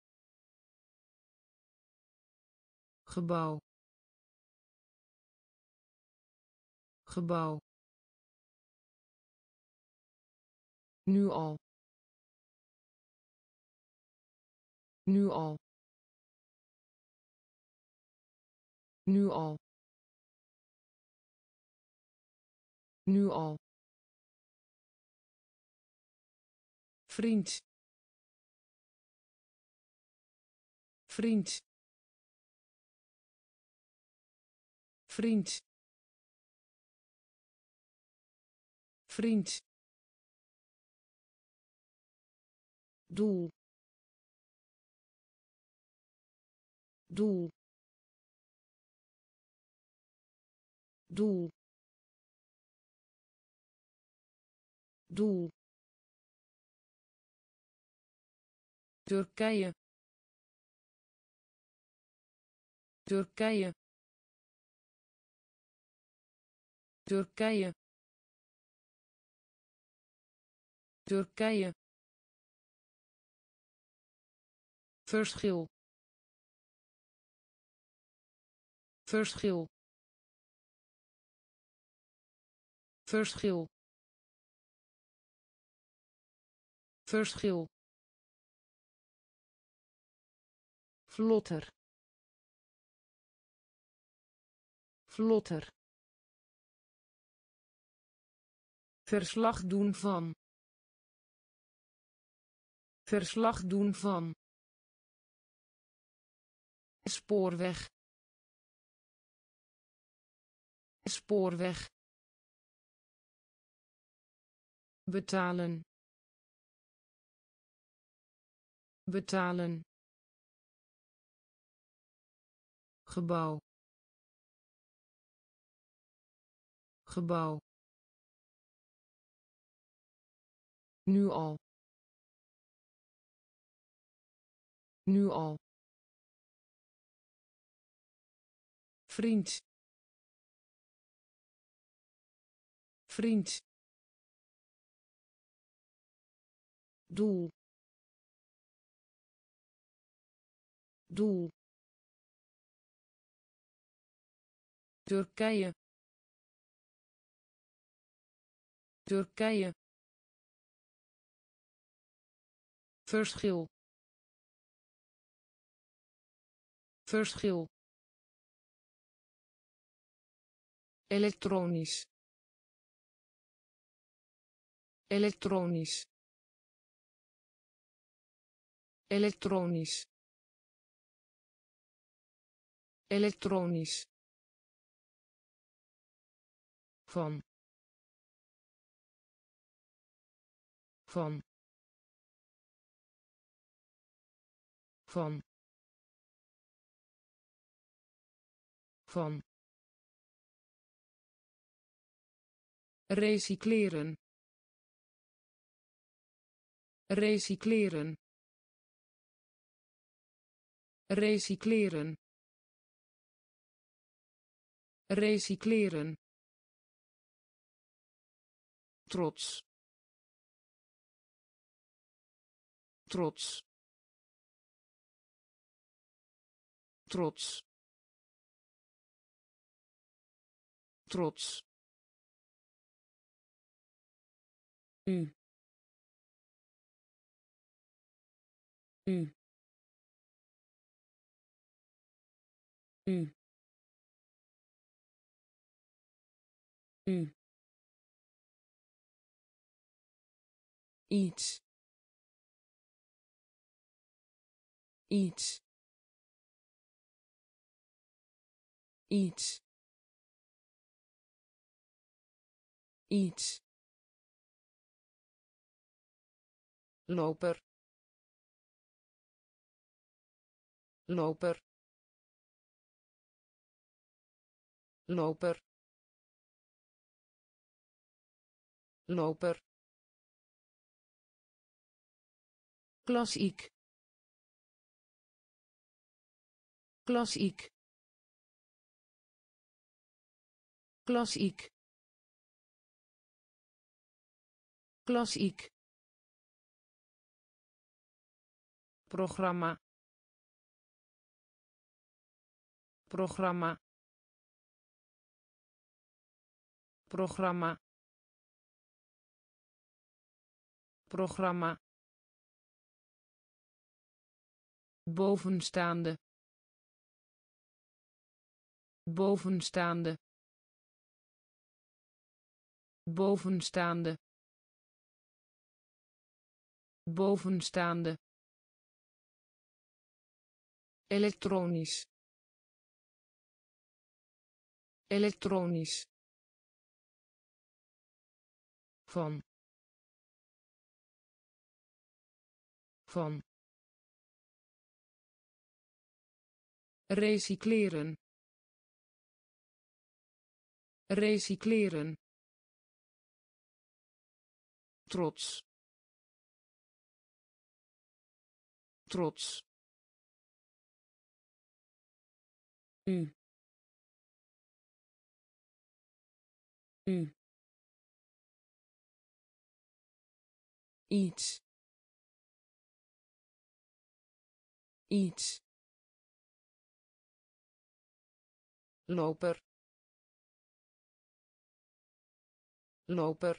Speaker 1: gebouw, gebouw, nu al, nu al, nu al, nu al, vriend, vriend, vriend, vriend, doel, doel, doel, doel, Turkije, Turkije, Turkije, Turkije, verschil, verschil, verschil, verschil, vlotter, vlotter, verslag doen van, verslag doen van, spoorweg, spoorweg betalen betalen gebouw gebouw nu al nu al vriend vriend doel doel Turkije Turkije verschil verschil elektronisch elektronisch elektronisch elektronisch van van van van recycleren recycleren recycleren recycleren trots trots trots trots u u u u iets iets iets iets loper loper loper loper klassiek klassiek klassiek klassiek programma programma programma programma bovenstaande bovenstaande bovenstaande bovenstaande elektronisch elektronisch van van recycleren recycleren trots trots u u iets iets loper loper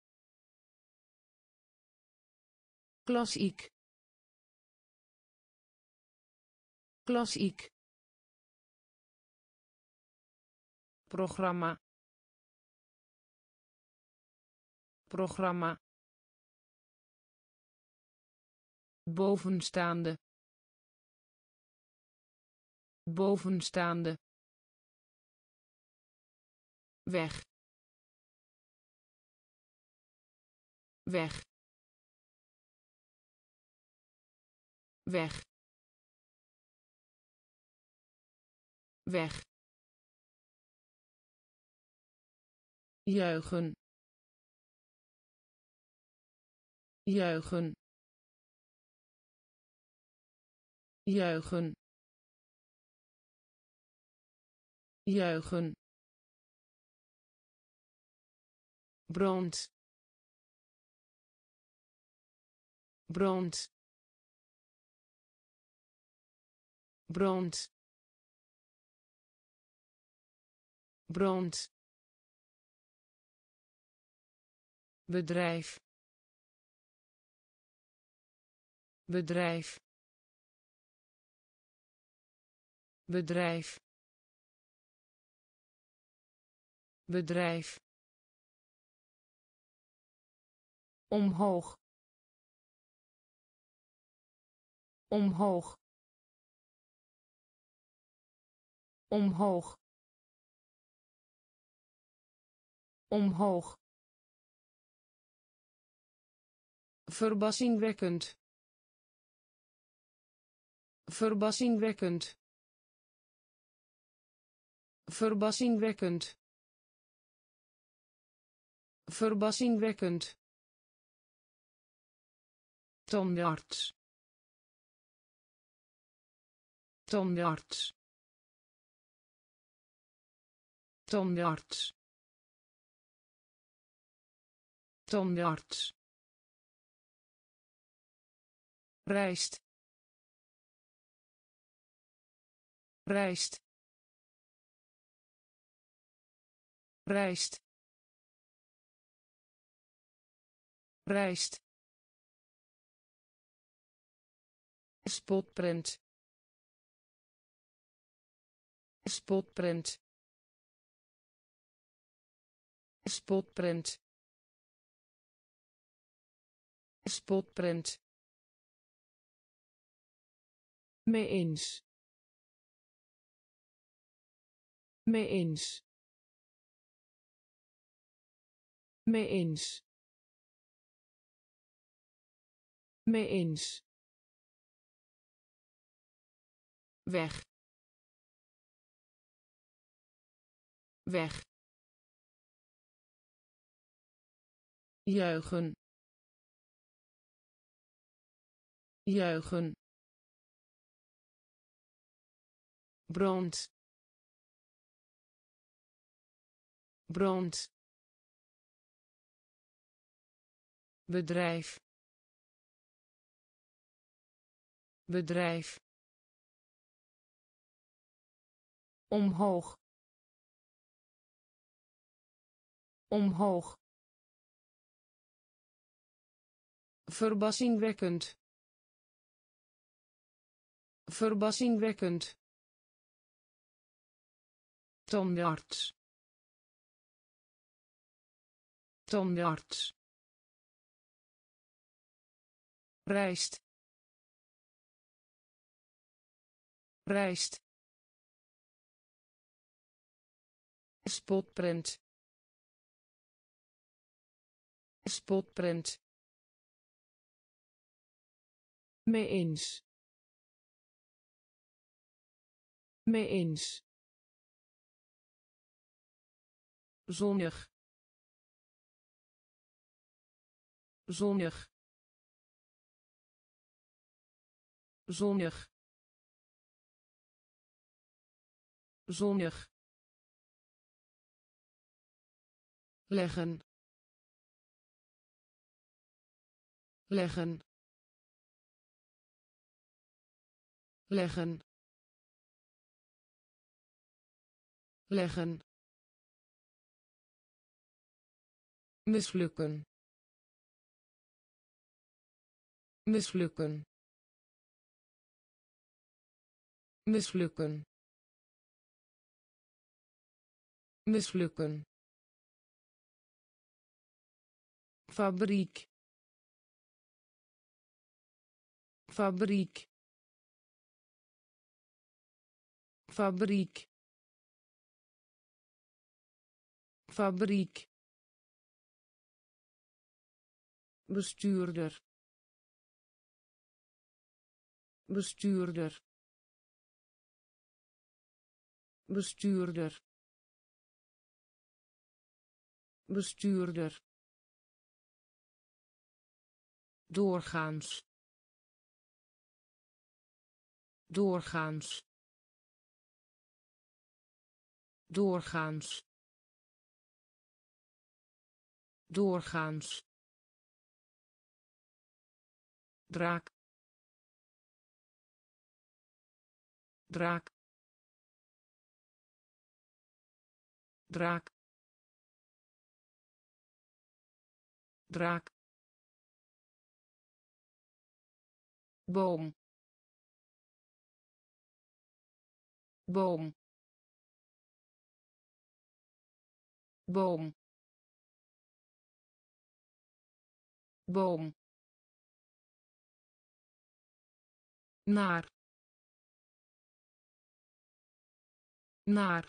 Speaker 1: klassiek klassiek programma programma bovenstaande bovenstaande weg, weg, weg, weg, juichen, juichen, juichen, juichen, brand, brand, brand, brand, bedrijf, bedrijf, bedrijf, bedrijf, omhoog, omhoog, omhoog, omhoog, verbazingwekkend, verbazingwekkend, verbazingwekkend, verbazingwekkend, tandarts, tandarts, tandarts, tandarts, rijst, rijst, rijst, rijst, spotprint, spotprint, spotprint, spotprint, mee eens, mee eens, mee eens, mee eens, weg, weg, juichen, juichen, brand, brand, bedrijf, bedrijf, omhoog, omhoog, verbazingwekkend, verbazingwekkend, tandarts, tandarts, rijst, rijst, spotprint, spotprint, mee eens, mee eens, zonnig, zonnig, zonnig, zonnig, leggen, leggen, leggen, leggen, mislukken, mislukken, mislukken, mislukken, fabriek, fabriek, fabriek, fabriek, bestuurder, bestuurder, bestuurder, bestuurder, doorgaans, doorgaans, doorgaans, doorgaans, draak, draak, draak, draak, boom, boom, boom, boom, naar, naar,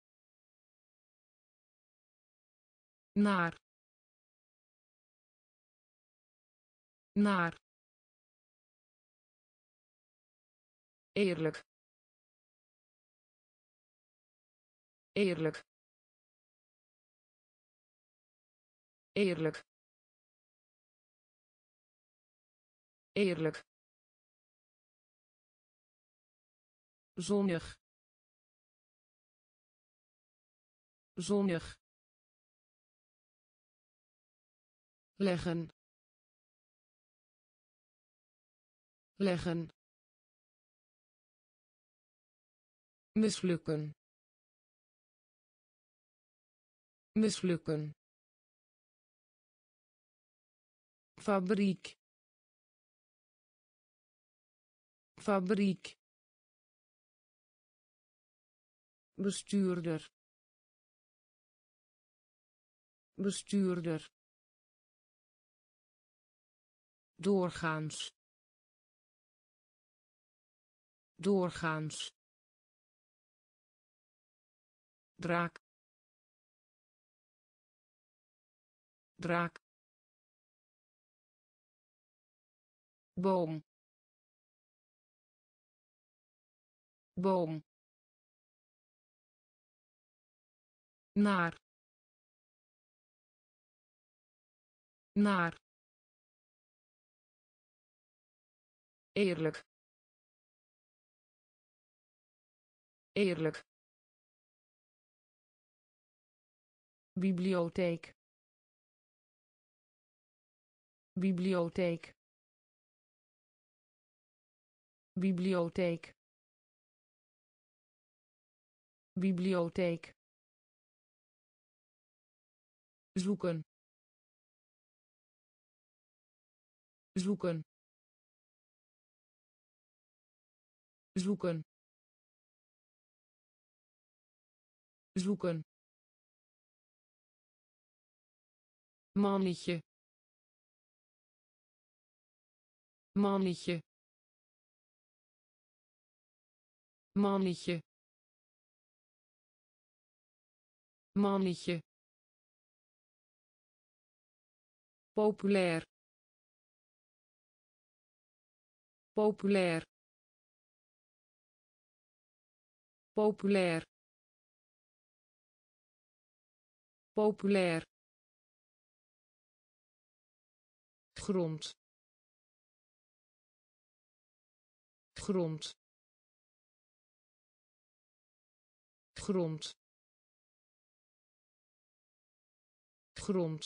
Speaker 1: naar, naar, eerlijk, eerlijk, eerlijk, eerlijk, zonnig, zonnig, leggen, leggen, mislukken, mislukken, fabriek, fabriek, bestuurder, bestuurder, doorgaans, doorgaans, draak, draak, boom, boom, naar, naar, eerlijk, eerlijk, bibliotheek, bibliotheek, bibliotheek, bibliotheek, zoeken, zoeken, zoeken, zoeken, mannetje, mannetje, mannetje, mannetje, populair, populair, populair, populair, grond, grond, grond, grond,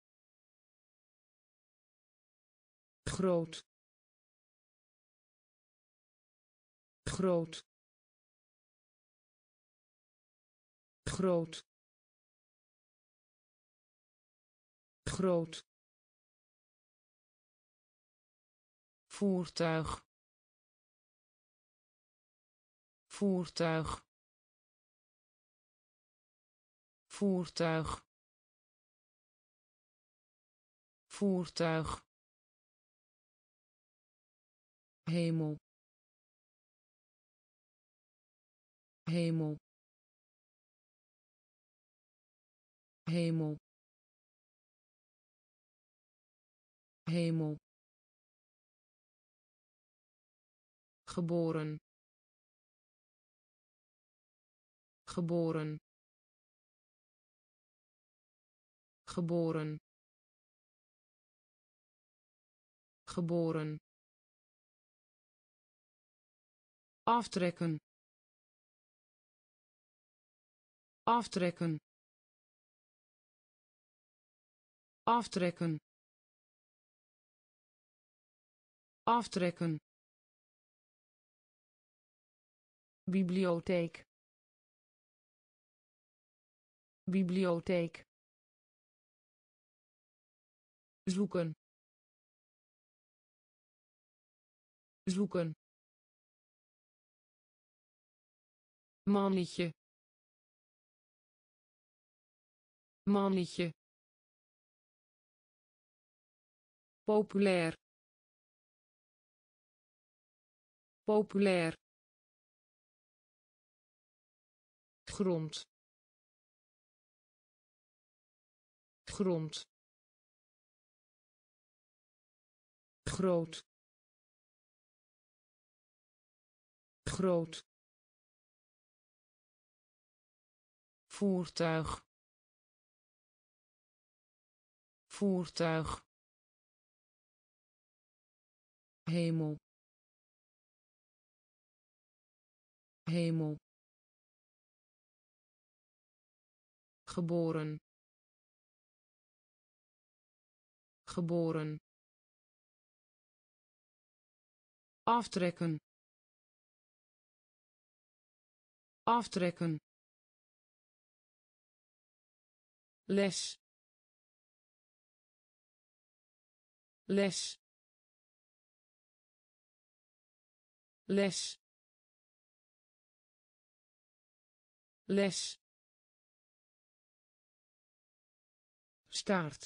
Speaker 1: groot, groot, groot, groot, voertuig, voertuig, voertuig, voertuig, hemel, hemel, hemel, hemel, geboren, geboren, geboren, geboren, aftrekken, aftrekken, aftrekken, aftrekken, bibliotheek, bibliotheek, zoeken, zoeken, mannetje, mannetje, populair, populair, grond, grond, groot, groot, voertuig, voertuig, hemel, hemel, geboren, geboren, aftrekken, aftrekken, les, les, les, les, staart,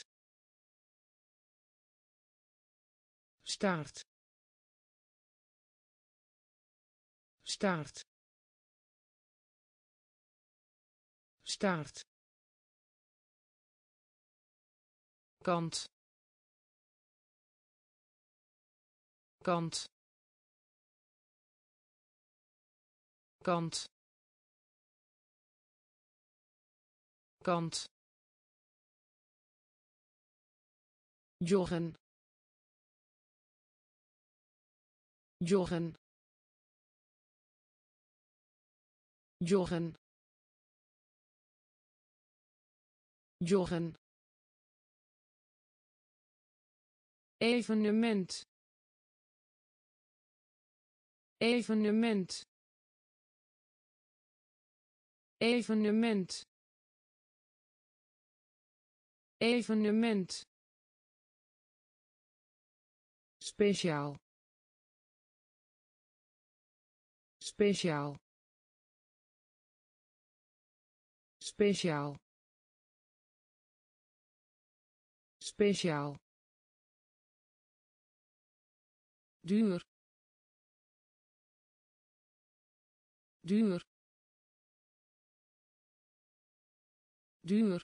Speaker 1: staart, staart, staart, kant, kant, kant, kant, joggen, joggen, joggen, joggen, evenement, evenement, evenement, evenement, speciaal, speciaal, speciaal, speciaal, duur, duur, duur,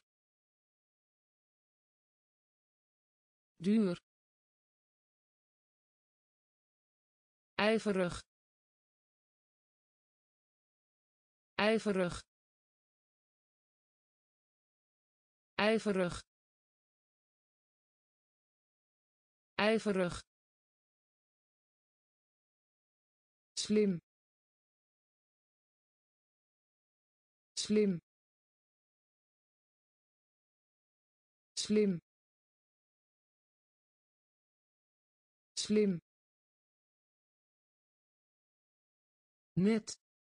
Speaker 1: duur, ijverig, ijverig, ijverig, ijverig, slim, slim, slim, slim, net,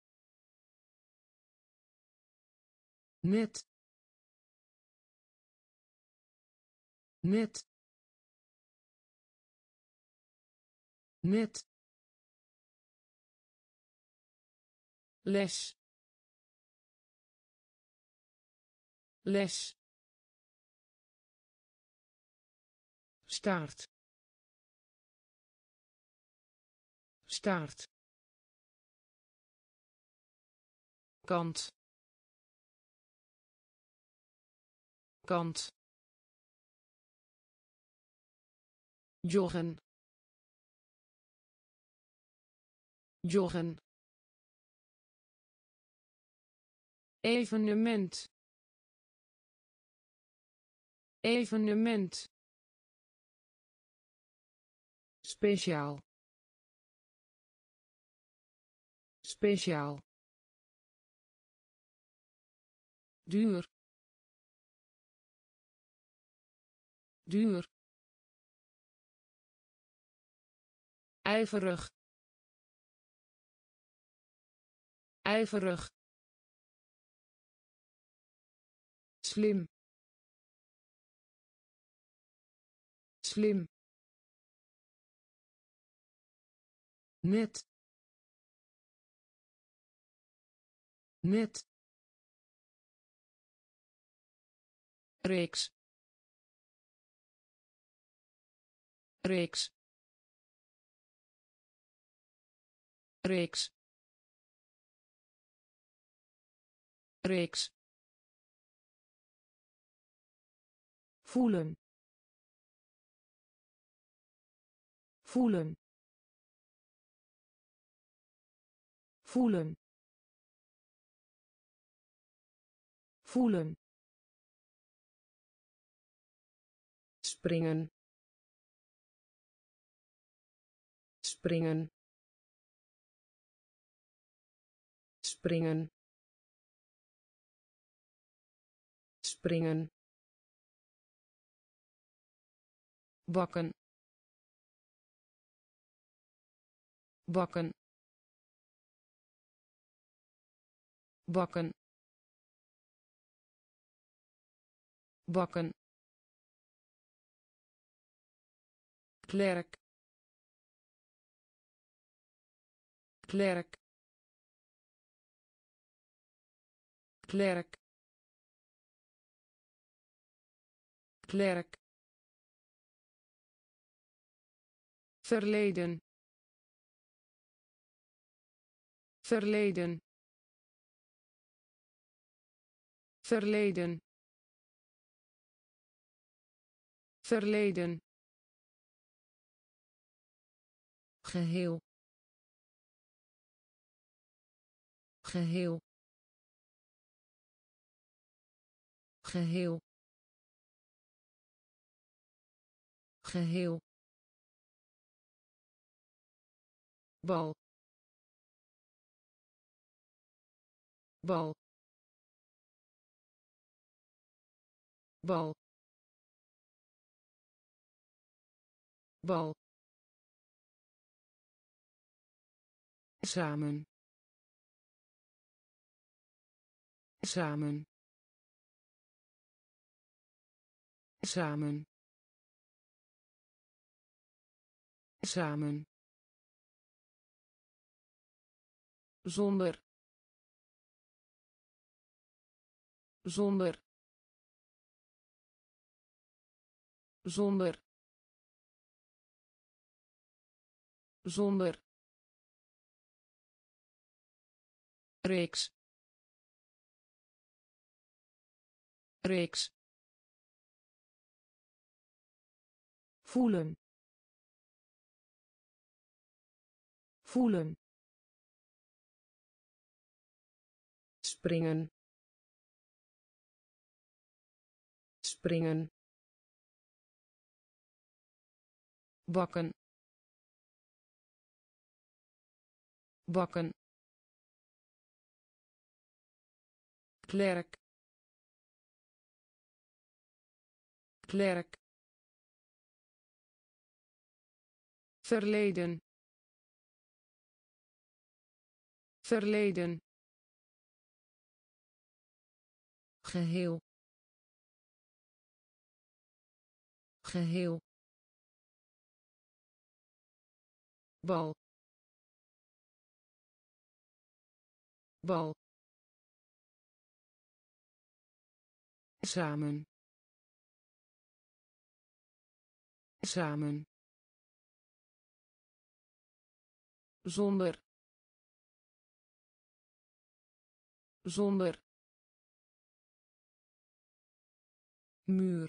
Speaker 1: net, net, net, les, les, staart, staart, kant, kant joggen joggen evenement evenement speciaal speciaal duur duur ijverig ijverig slim slim net net reeks reeks reeks reeks voelen voelen voelen voelen springen springen springen springen bakken bakken bakken bakken klerk klerk klerk klerk verleden verleden verleden verleden geheel geheel geheel geheel bal bal bal bal samen samen samen samen zonder zonder zonder zonder reeks reeks voelen voelen springen springen bakken bakken klerk klerk verleden verleden geheel geheel bal bal samen samen zonder zonder muur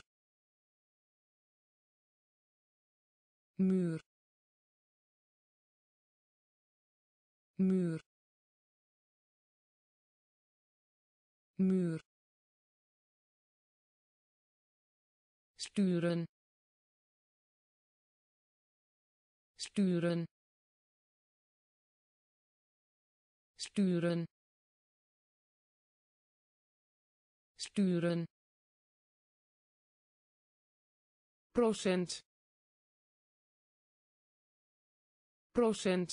Speaker 1: muur muur muur sturen sturen sturen sturen procent procent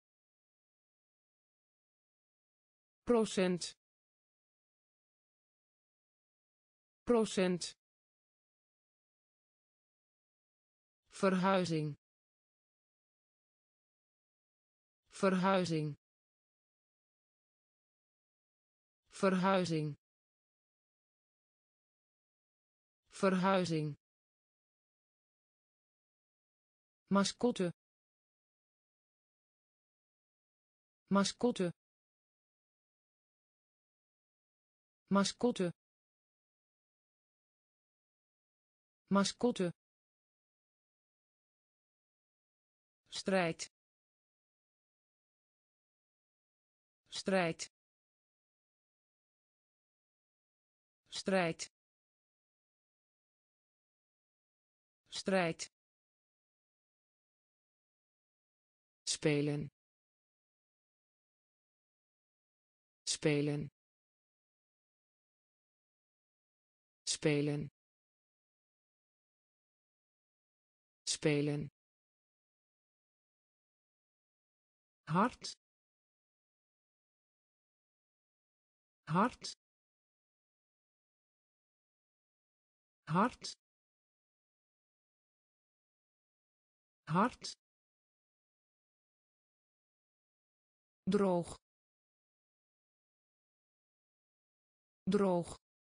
Speaker 1: procent procent verhuizing verhuizing verhuizing verhuizing mascotte mascotte mascotte mascotte strijd strijd strijd strijd spelen spelen spelen spelen hard hard hard hard droog droog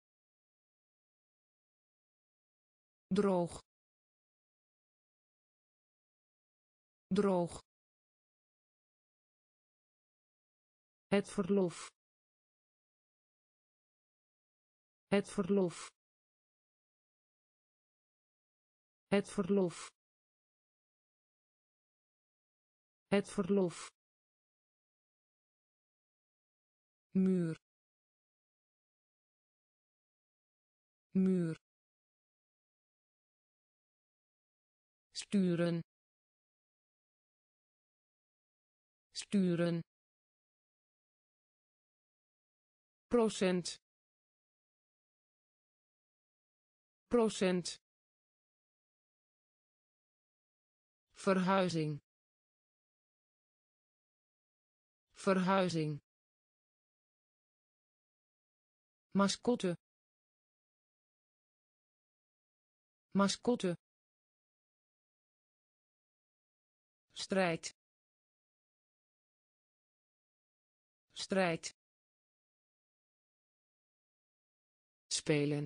Speaker 1: droog droog het verlof het verlof het verlof het verlof muur muur sturen sturen procent procent verhuizing verhuizing mascotte mascotte strijd strijd spelen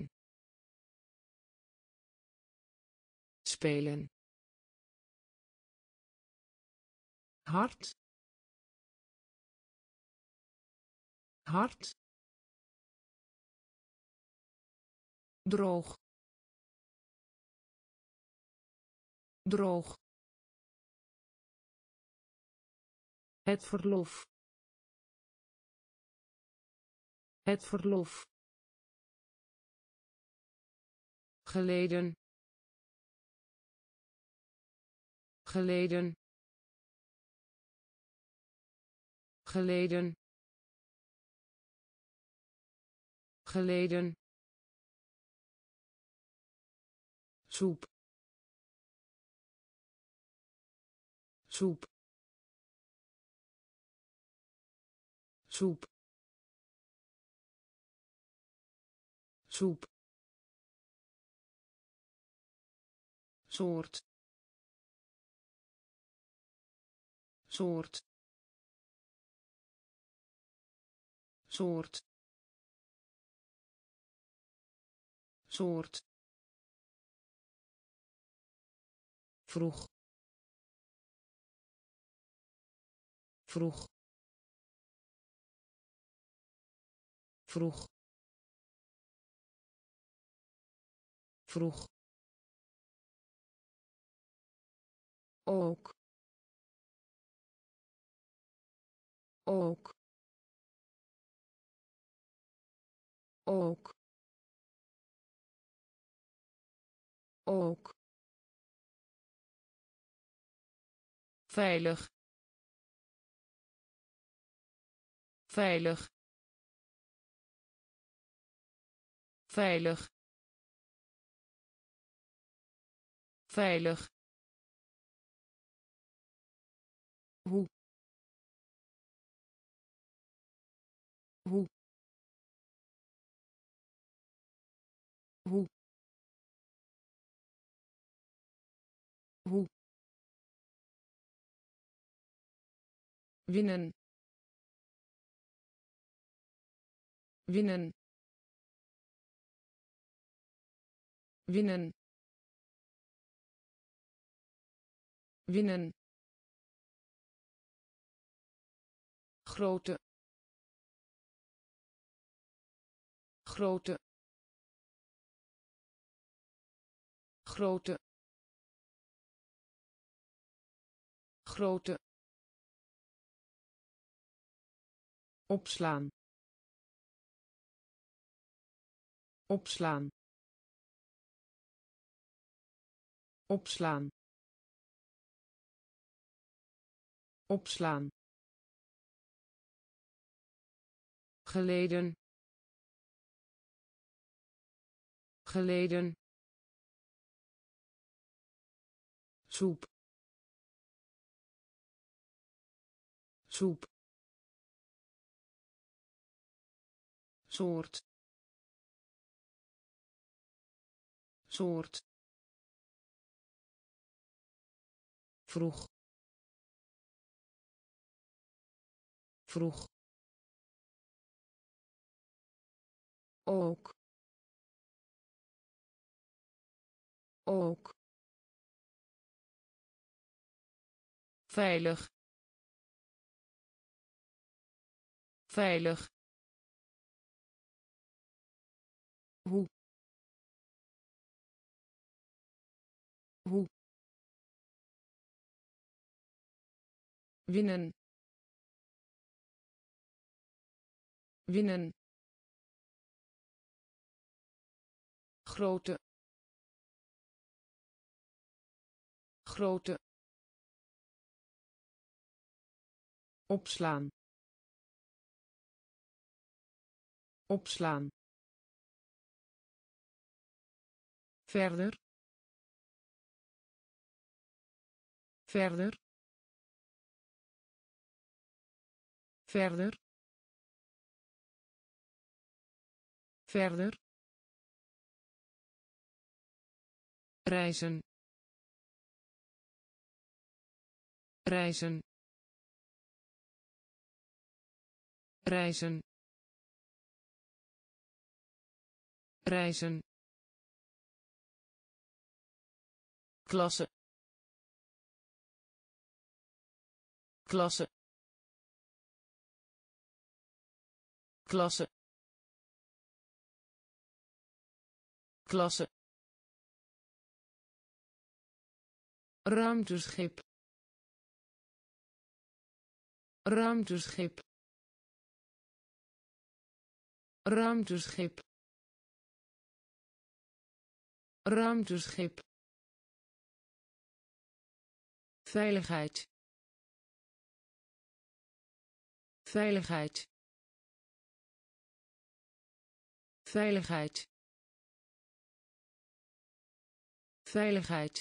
Speaker 1: spelen hard hard droog droog het verlof het verlof geleden geleden geleden geleden soep soep soep soep soort soort soort soort vroeg vroeg vroeg vroeg, ook, ook, ook, ook, veilig, veilig, veilig, veilig, hoe, hoe, hoe, hoe, winnen, winnen, winnen, winnen, grote, grote, grote, grote, opslaan, opslaan, opslaan, opslaan, geleden, geleden, soep, soep, soort, soort, vroeg, vroeg, ook, ook, veilig, veilig, hoe, hoe, winnen, winnen, grote, grote, opslaan, opslaan, verder, verder, verder, verder, reizen, reizen, reizen, reizen, klasse, klasse, klasse, klasse, ruimteschip, ruimteschip, ruimteschip, ruimteschip, veiligheid, veiligheid, veiligheid, veiligheid,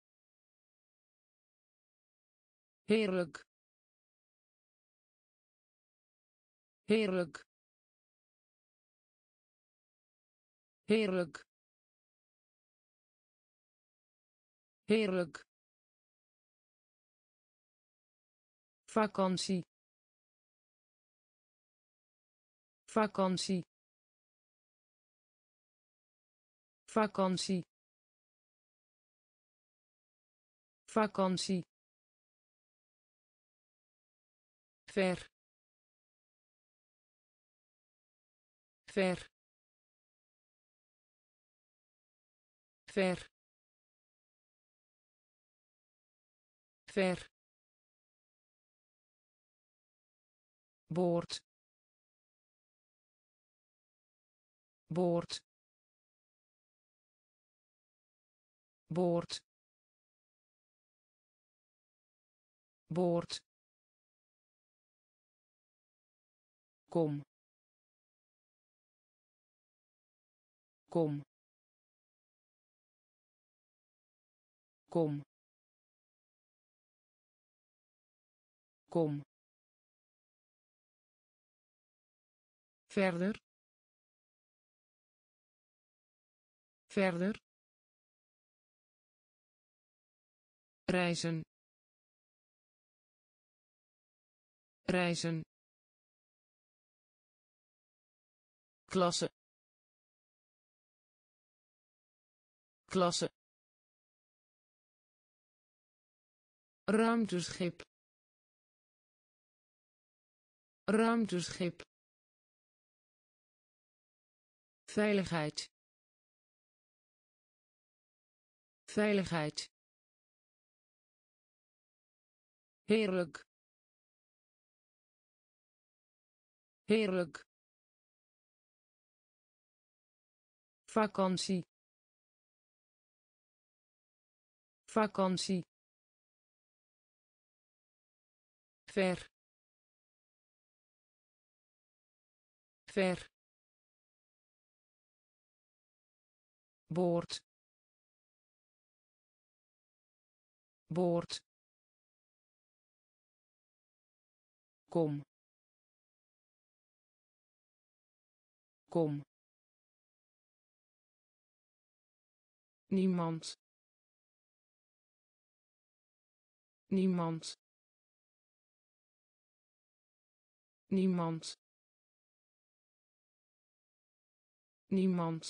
Speaker 1: heerlijk, heerlijk, heerlijk, heerlijk, vakantie, vakantie, vakantie, vakantie, ver, ver, ver, ver, boord, boord, boord, boord, kom, kom, kom, kom, verder, verder, reizen, reizen, klasse, klasse, ruimteschip, ruimteschip, veiligheid, veiligheid, heerlijk, heerlijk, vakantie, vakantie, ver, ver, boord, boord, kom, kom, niemand, niemand, niemand, niemand,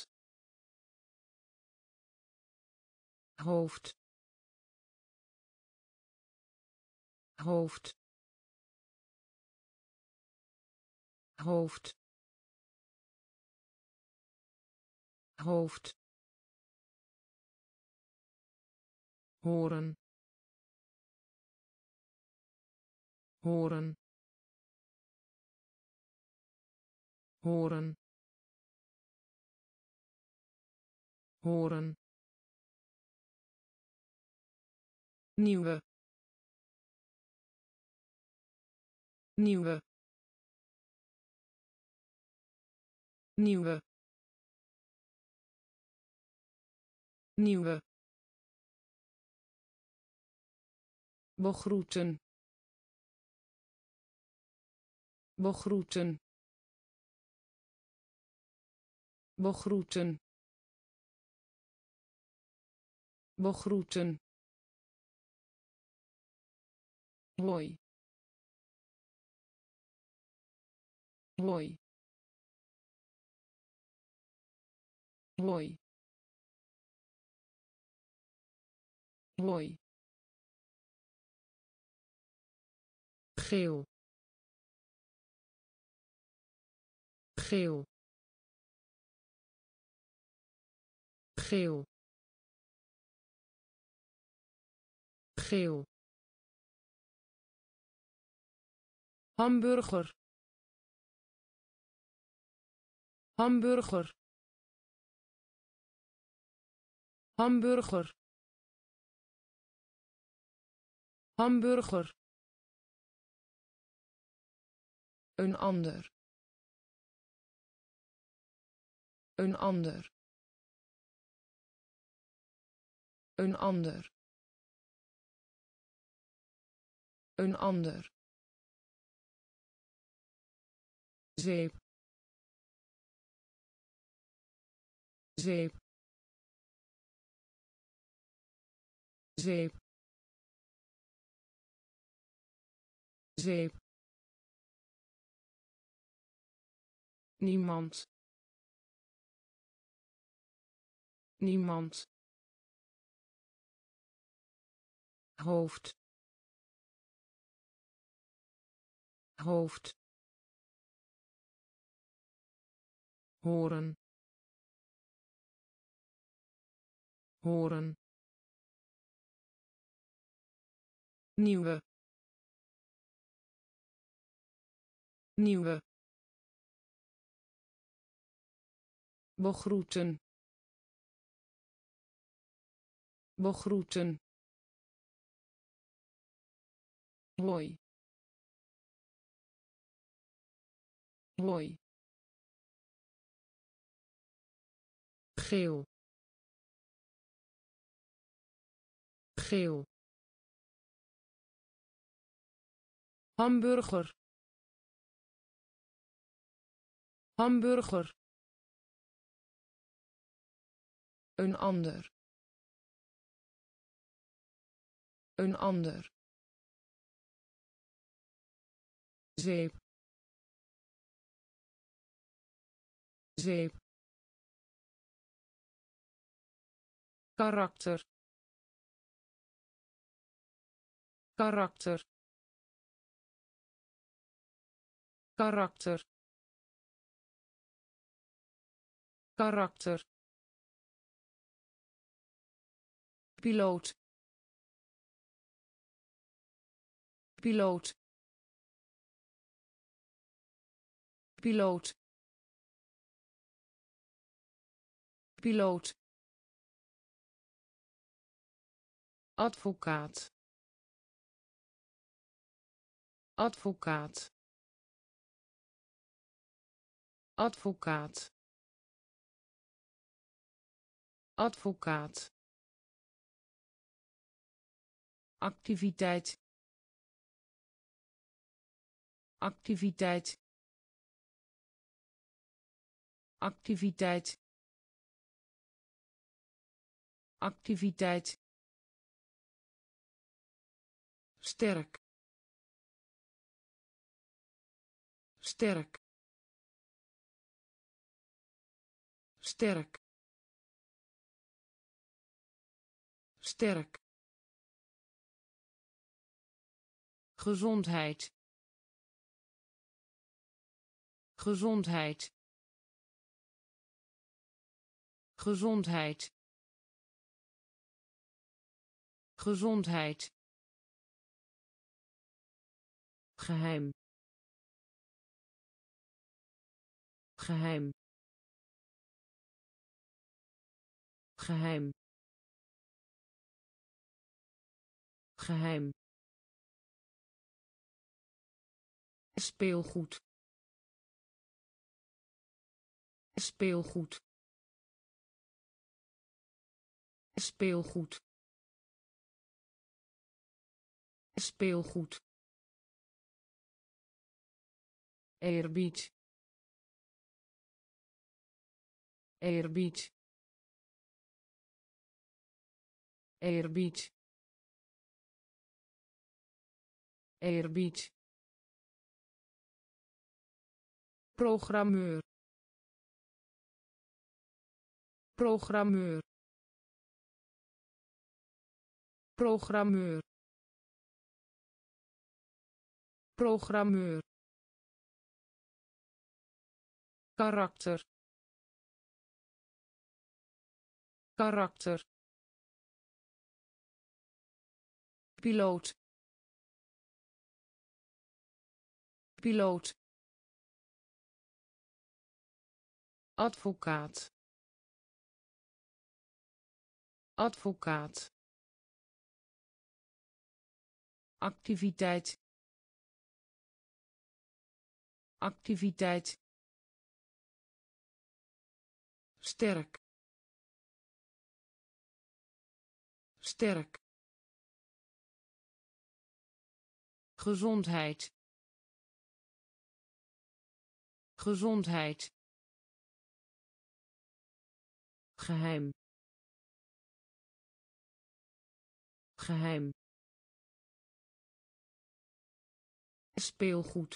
Speaker 1: hoofd, hoofd, hoofd, hoofd, horen, horen, horen, horen, nieuwe, nieuwe, nieuwe, nieuwe, begroeten, begroeten, begroeten, begroeten, hoi, hoi, hoi, hoi, geel, geel, geel, geel, hamburger, hamburger, hamburger, hamburger, een ander, een ander, een ander, een ander, zeep, zeep, zeep, zeep, niemand, niemand, hoofd, hoofd, horen, horen, nieuwe, nieuwe, begroeten, begroeten, hoi, hoi, geel, geel, hamburger, hamburger, een ander, een ander, zeep, zeep, karakter, karakter, karakter, karakter, piloot, piloot, piloot, piloot, advocaat, advocaat, advocaat, advocaat, activiteit, activiteit, activiteit, activiteit, sterk, sterk, sterk, sterk, gezondheid, gezondheid, gezondheid, gezondheid, geheim, geheim, geheim, geheim, speelgoed, speelgoed, speelgoed, speelgoed, eerbied, eerbied, eerbied, eerbied, programmeur, programmeur, programmeur, programmeur, karakter, karakter, piloot, piloot, advocaat, advocaat, activiteit, activiteit, sterk, sterk, gezondheid, gezondheid, geheim, geheim, speelgoed,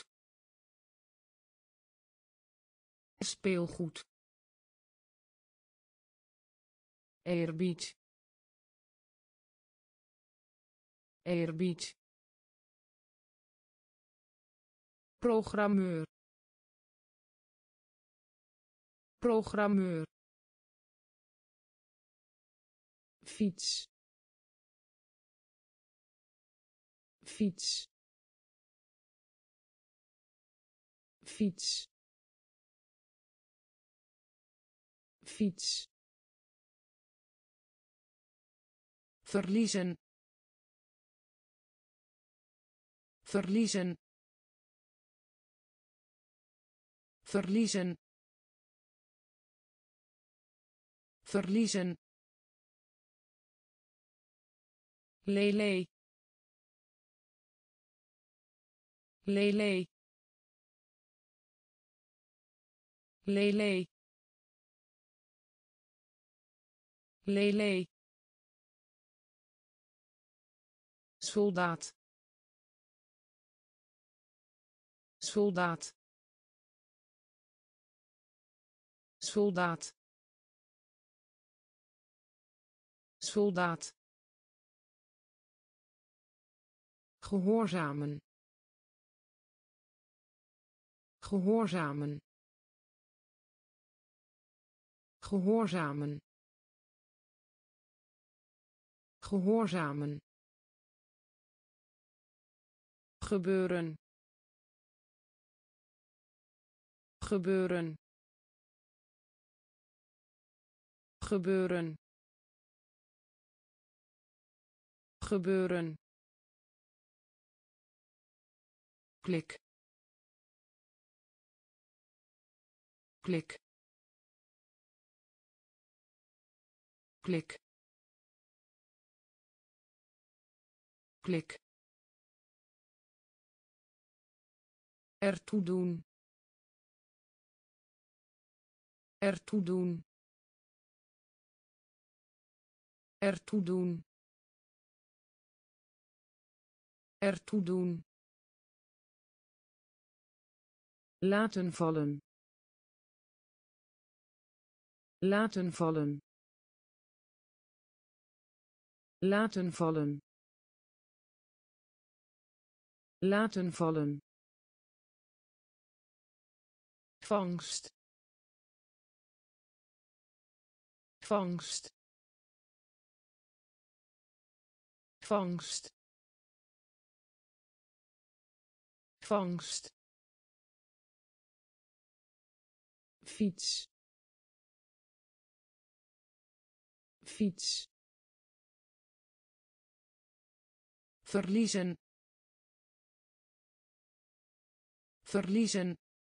Speaker 1: speelgoed, eerbied, eerbied, programmeur, programmeur, fiets fiets fiets fiets verliezen verliezen verliezen verliezen lele lele lele lele soldaat soldaat soldaat soldaat gehoorzamen gehoorzamen gehoorzamen gehoorzamen gebeuren gebeuren gebeuren gebeuren klik klik klik klik ertoe doen ertoe doen ertoe doen ertoe doen laten vallen laten vallen laten vallen laten vallen vangst vangst vangst vangst fiets fiets verliezen verliezen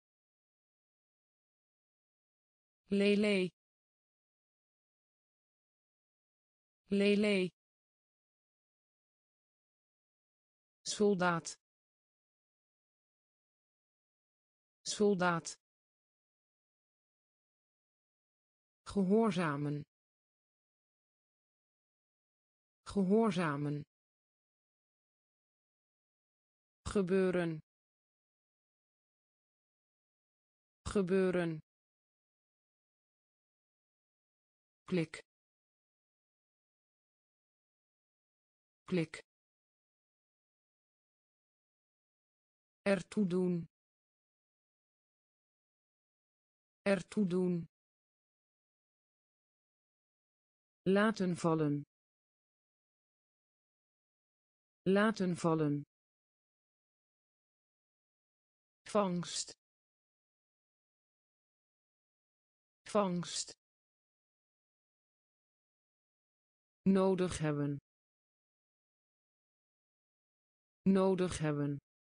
Speaker 1: lele lele soldaat soldaat gehoorzamen gehoorzamen gebeuren gebeuren klik klik ertoe doen ertoe doen laten vallen laten vallen vangst vangst nodig hebben nodig hebben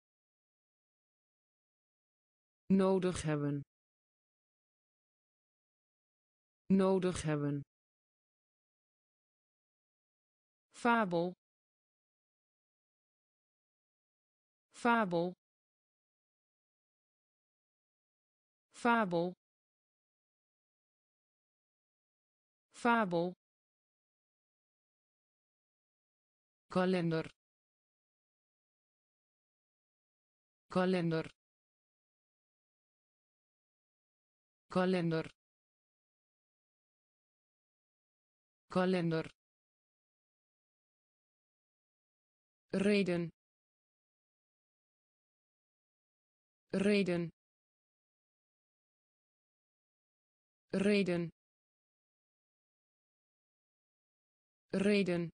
Speaker 1: nodig hebben nodig hebben fabel fabel fabel fabel kalender kalender kalender kalender reden reden reden reden,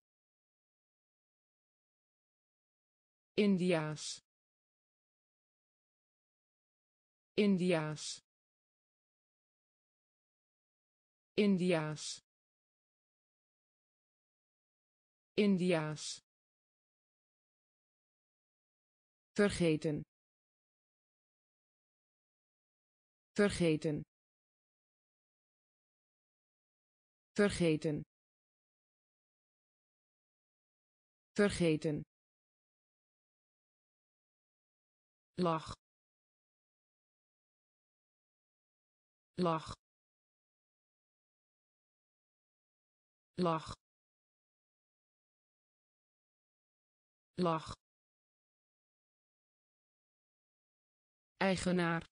Speaker 1: Indiaas, Indiaas, Indiaas, Indiaas, vergeten, vergeten, vergeten, vergeten, lach, lach, lach, lach, eigenaar,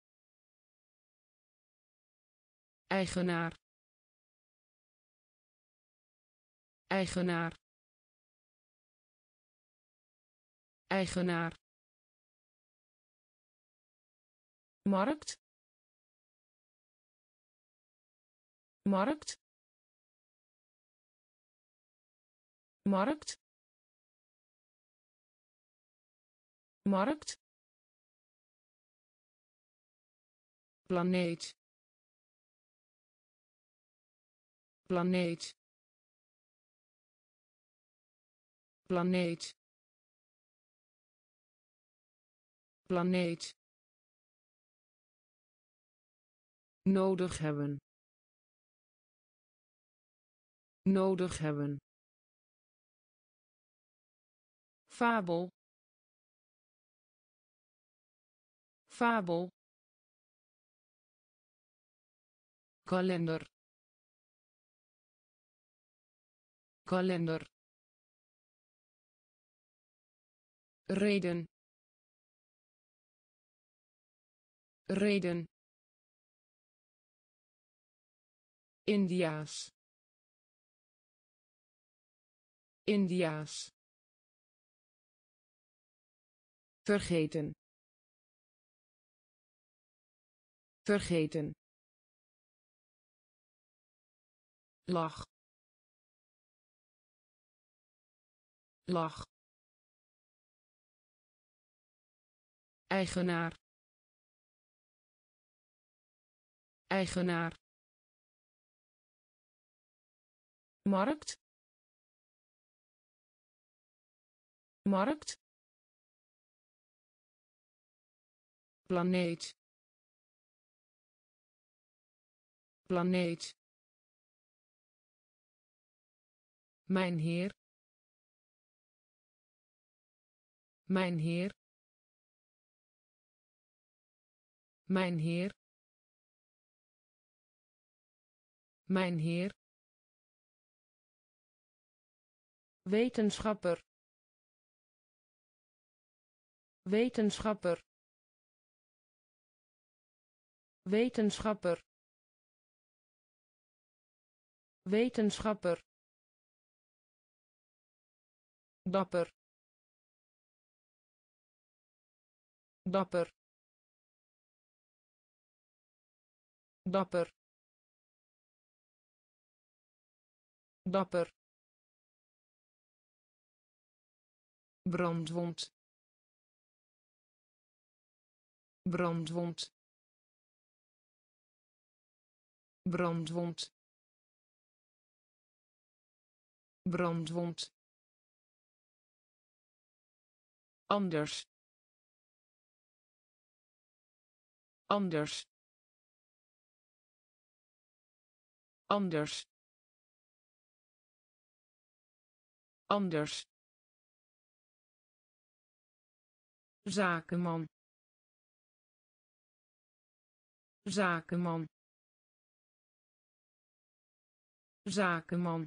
Speaker 1: eigenaar, eigenaar, eigenaar, markt, markt, markt, markt, planeet, planeet, planeet, planeet, nodig hebben, nodig hebben, fabel, fabel, kalender, kalender, reden, reden, Indiaas, Indiaas, vergeten, vergeten, lach, lach, eigenaar, eigenaar, markt, markt, planeet, planeet, mijn heer, mijn heer, mijn heer, mijn heer, wetenschapper, wetenschapper, wetenschapper, wetenschapper, dapper, dapper, dapper, dapper, brandwond, brandwond, brandwond, brandwond, anders, anders, anders, anders, zakenman, zakenman, zakenman,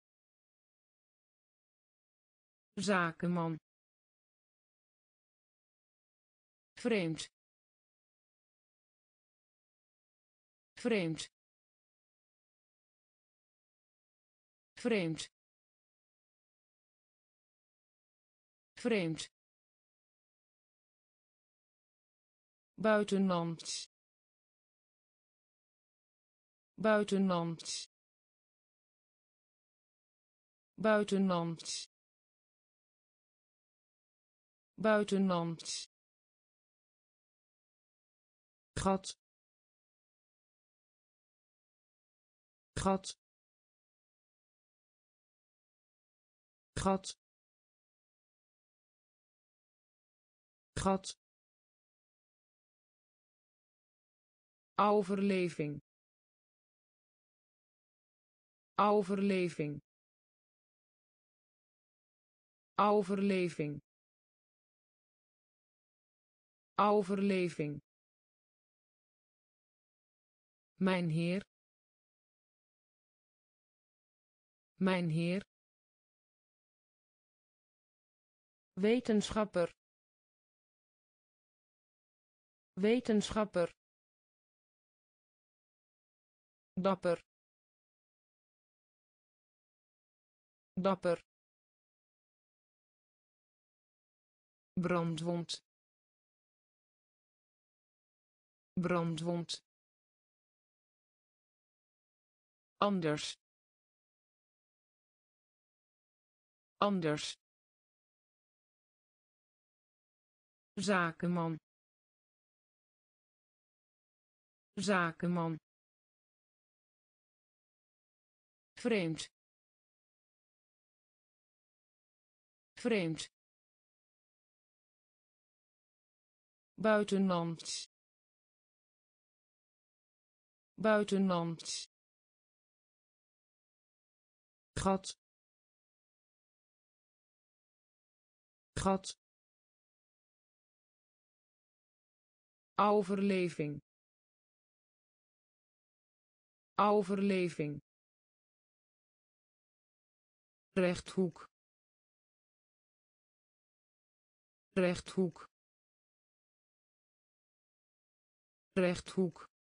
Speaker 1: zakenman, vreemd, vreemd, vreemd, vreemd, buitenlands, buitenlands, buitenland, buitenland,
Speaker 2: gat, gat, gat, gat,
Speaker 1: overleving, overleving, overleving, overleving, mijn heer, mijn heer, wetenschapper, wetenschapper, dapper, dapper, brandwond, brandwond, anders, anders, zakenman, zakenman, vreemd, vreemd, buitenland, buitenland,
Speaker 2: gat, gat,
Speaker 1: overleving, overleving, rechthoek, rechthoek, rechthoek,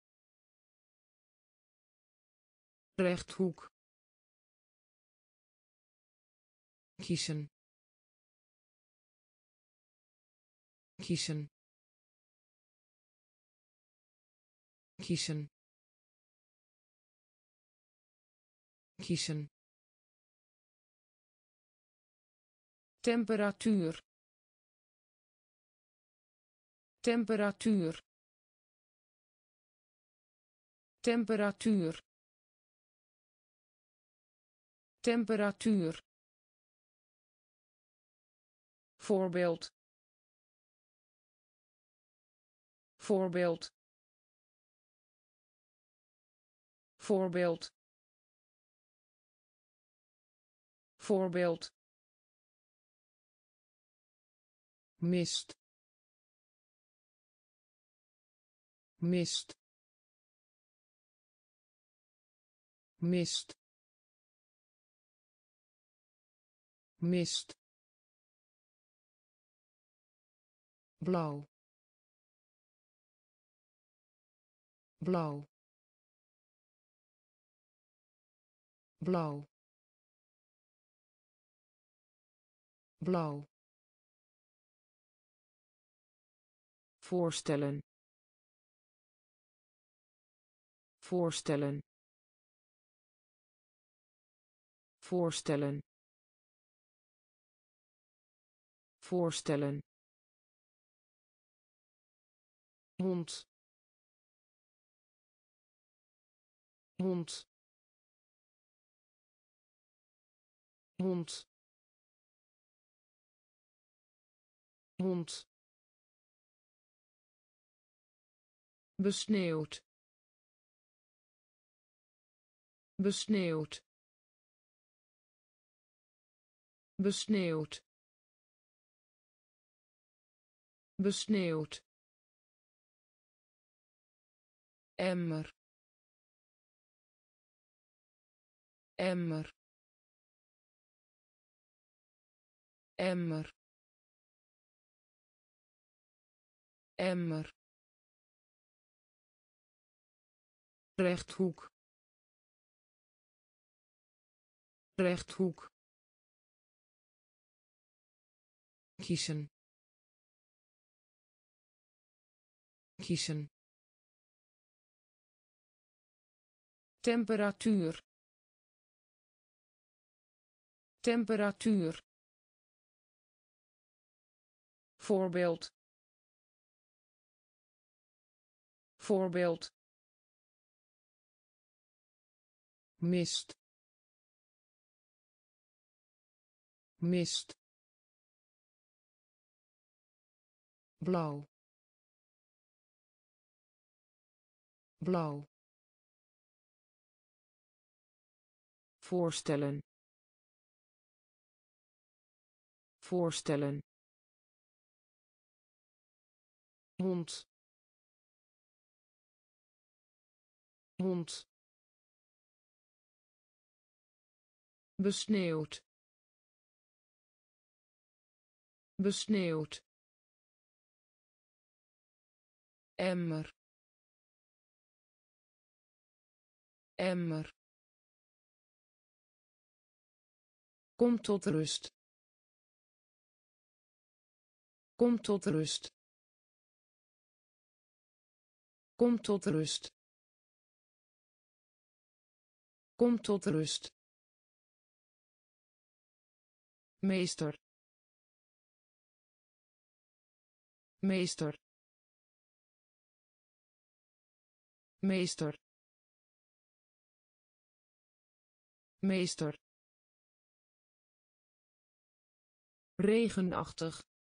Speaker 1: rechthoek,
Speaker 2: kiezen, kiezen, kiezen, kiezen,
Speaker 1: temperatuur, temperatuur, temperatuur, temperatuur, voorbeeld, voorbeeld, voorbeeld, voorbeeld,
Speaker 2: mist, mist, mist, mist, blauw, blauw, blauw, blauw, voorstellen, voorstellen, voorstellen, voorstellen,
Speaker 1: hond, hond, hond, hond, besneeuwd, besneeuwd, besneeuwd, besneeuwd, emmer, emmer, emmer, emmer, rechthoek, rechthoek,
Speaker 2: kiezen, kiezen,
Speaker 1: temperatuur, temperatuur, voorbeeld, voorbeeld,
Speaker 2: mist, mist, blauw, blauw, voorstellen, voorstellen, hond, hond, besneeuwd, besneeuwd,
Speaker 1: emmer, emmer, kom tot rust, kom tot rust, kom tot rust, kom tot rust, meester, meester, meester, meester, regenachtig,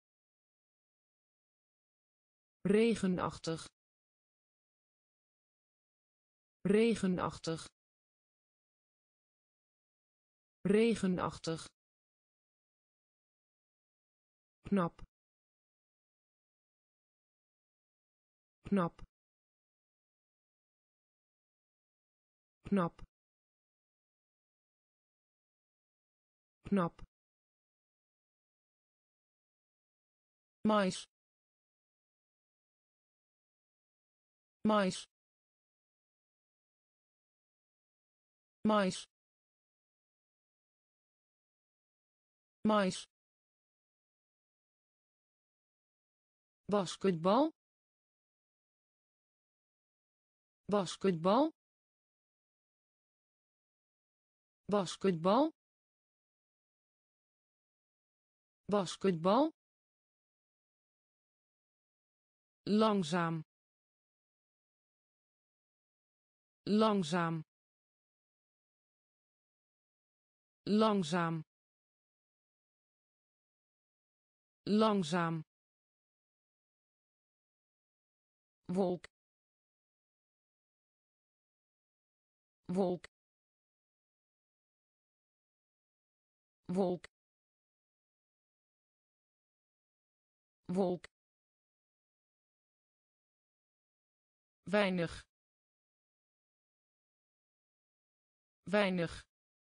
Speaker 1: regenachtig, regenachtig, regenachtig, knap, knap, knap, knap, mais, mais, mais, mais, basketbal, basketbal, basketbal, basketbal, langzaam, langzaam, langzaam, langzaam, wolk, wolk, wolk, wolk, weinig, weinig,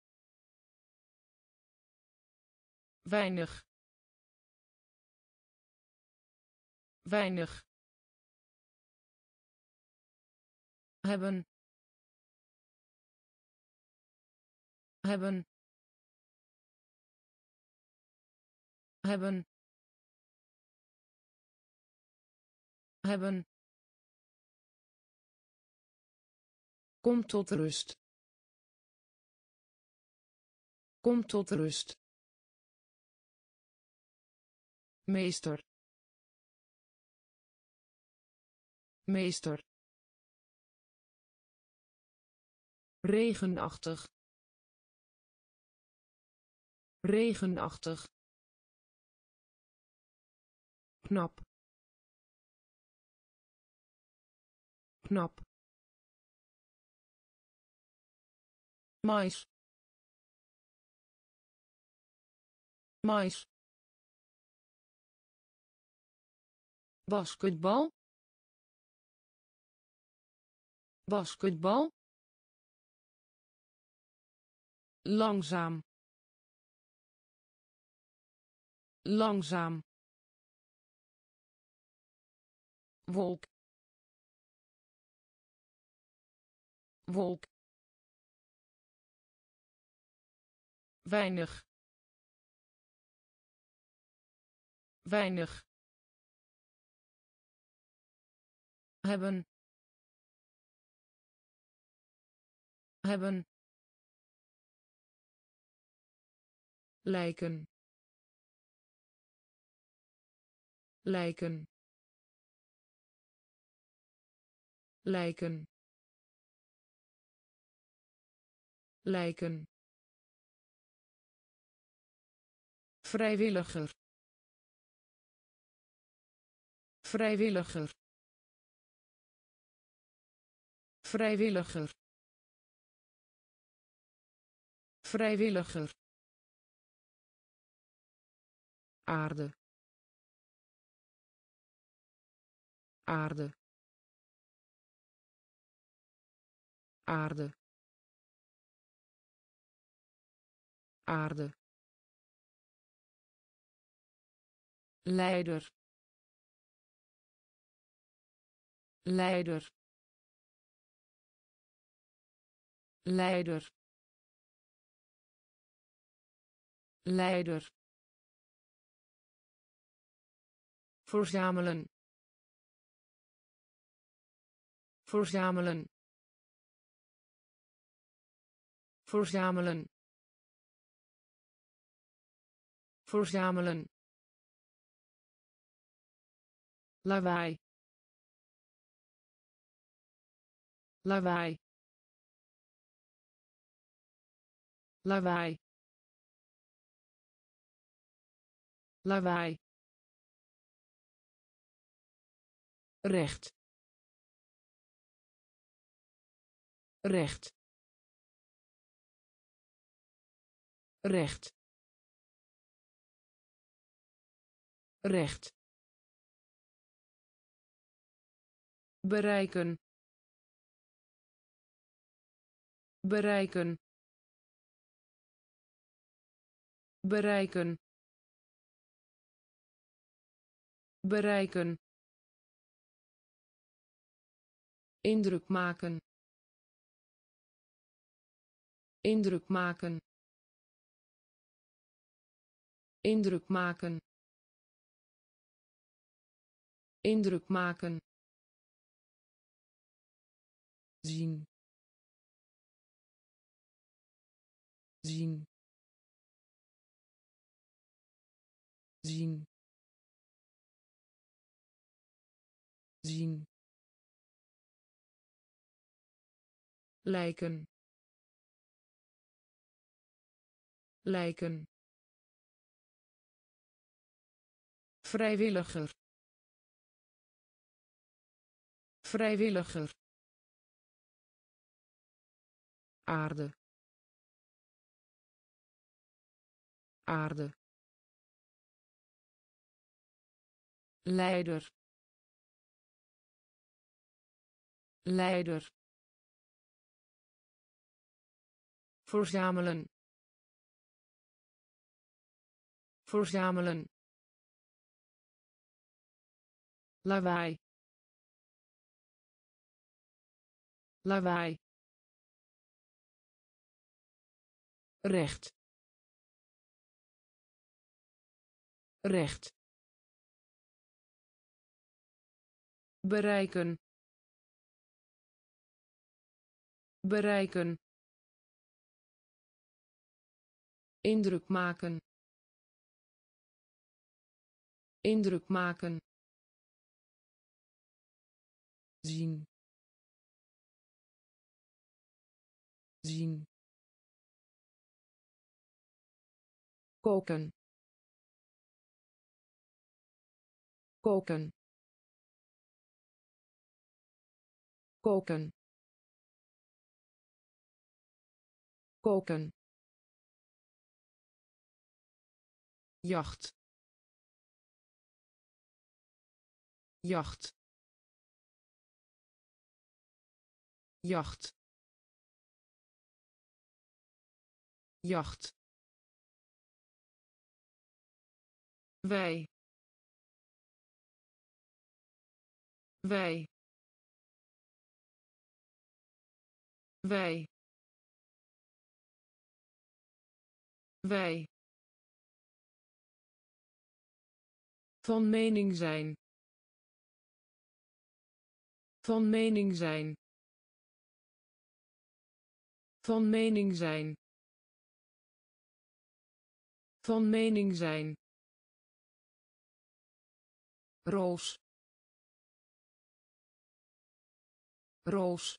Speaker 1: weinig, weinig, hebben, hebben, hebben, hebben, kom tot rust, kom tot rust, meester, meester, regenachtig, regenachtig, knap, knap, mais, mais, basketbal, basketbal, langzaam, langzaam, wolk, wolk, weinig, weinig, hebben, hebben,
Speaker 2: lijken, lijken, lijken, lijken, vrijwilliger, vrijwilliger, vrijwilliger, vrijwilliger, aarde, aarde, aarde, aarde, leider, leider, leider, leider, verzamelen, verzamelen, verzamelen, verzamelen, lawaai, lawaai, lawaai, lawaai, recht, recht, recht, recht, bereiken, bereiken, bereiken, bereiken, indruk maken, indruk maken, indruk maken, indruk maken, zien, zien, zien, zien, lijken, lijken, vrijwilliger, vrijwilliger, aarde, aarde, leider, leider, verzamelen, verzamelen, lawaai, lawaai, recht, recht, bereiken, bereiken, indruk maken, indruk maken, zien, zien, koken, koken, koken, koken, jacht, jacht, jacht, jacht, wij, wij, wij, wij, van mening zijn, van mening zijn, van mening zijn, Van mening zijn. Roos. Roos.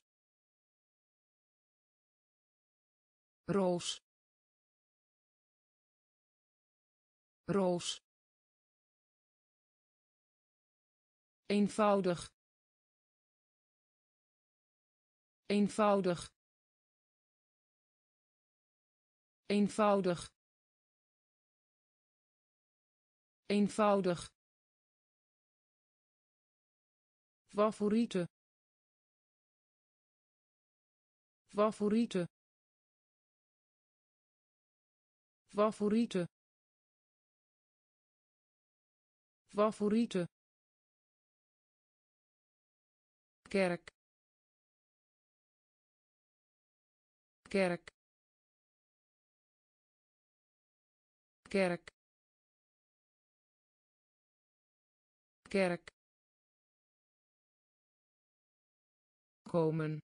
Speaker 2: Roos. Roos. Eenvoudig. Eenvoudig. Eenvoudig. Eenvoudig. Favoriete. Favoriete. Favoriete. Favoriete. Kerk. Kerk. Kerk. Kerk. Komen.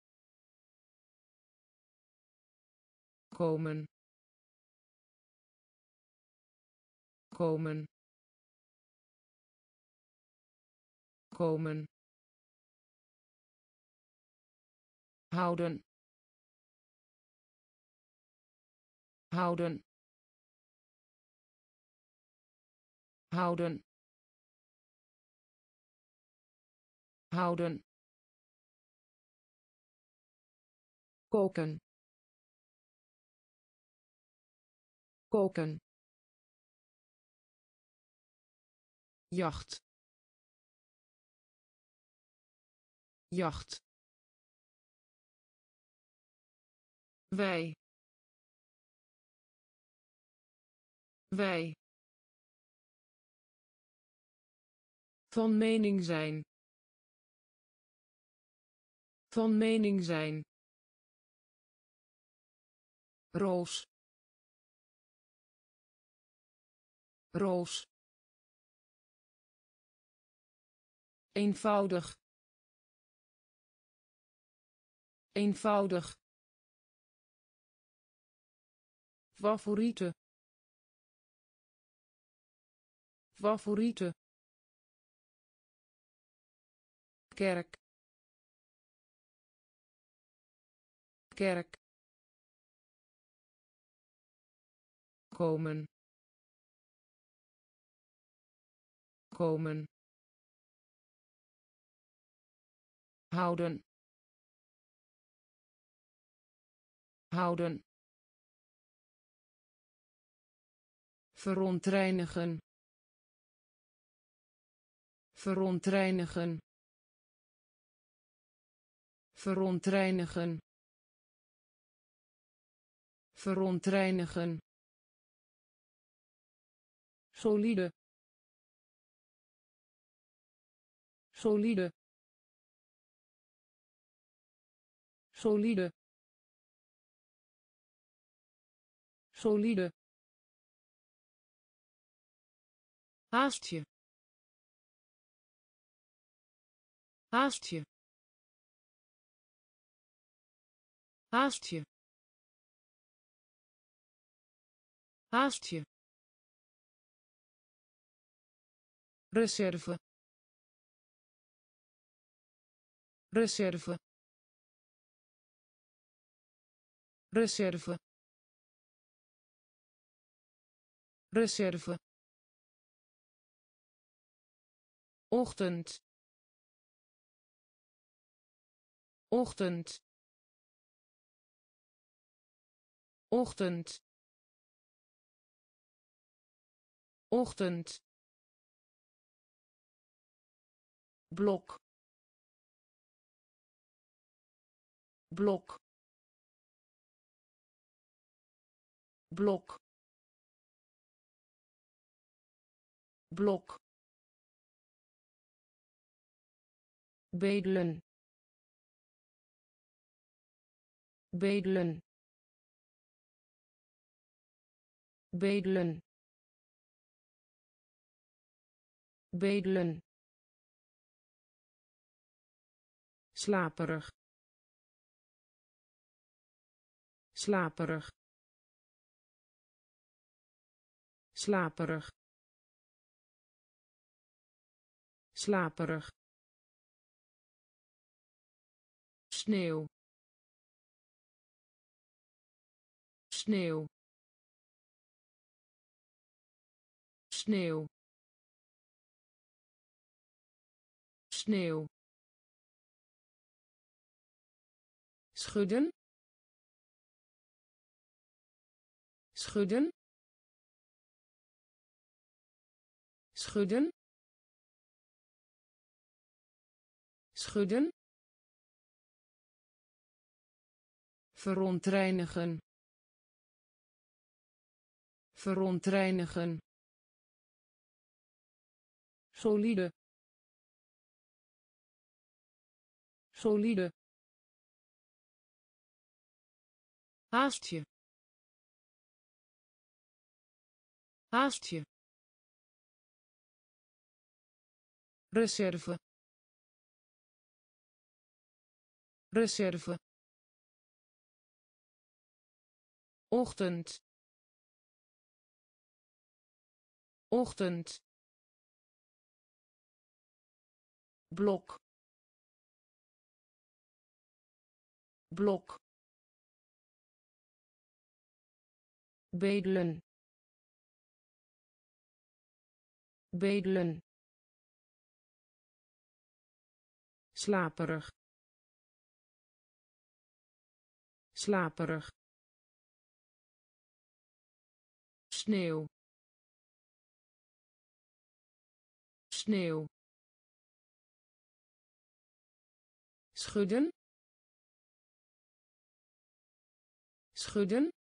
Speaker 2: Komen. Komen. Komen. Houden. Houden. Houden. Houden. Koken. Koken. Jacht. Jacht. Wij. Wij. Van mening zijn. Van mening zijn. Roos. Roos. Eenvoudig. Eenvoudig. Favoriete. Favoriete. Kerk. Kerk. Komen. Komen. Houden. Houden. Verontreinigen. Verontreinigen. Verontreinigen. Verontreinigen. Solide. Solide. Solide. Solide. Haastje. Haastje. Haastje. Haastje. Reserve. Reserve. Reserve. Reserve. Ochtend. Ochtend. Ochtend. Ochtend. Blok. Blok. Blok. Blok. Bedelen. Bedelen. Bedelen. Bedelen. Slaperig. Slaperig. slaperig, slaperig,
Speaker 1: sneeuw, sneeuw, sneeuw, sneeuw, schudden, schudden, schudden, schudden, verontreinigen, verontreinigen, solide, solide, haastje, haastje, reserve, reserve, ochtend, ochtend, blok, blok, bedelen, bedelen, slaperig, slaperig, sneeuw, sneeuw, schudden, schudden,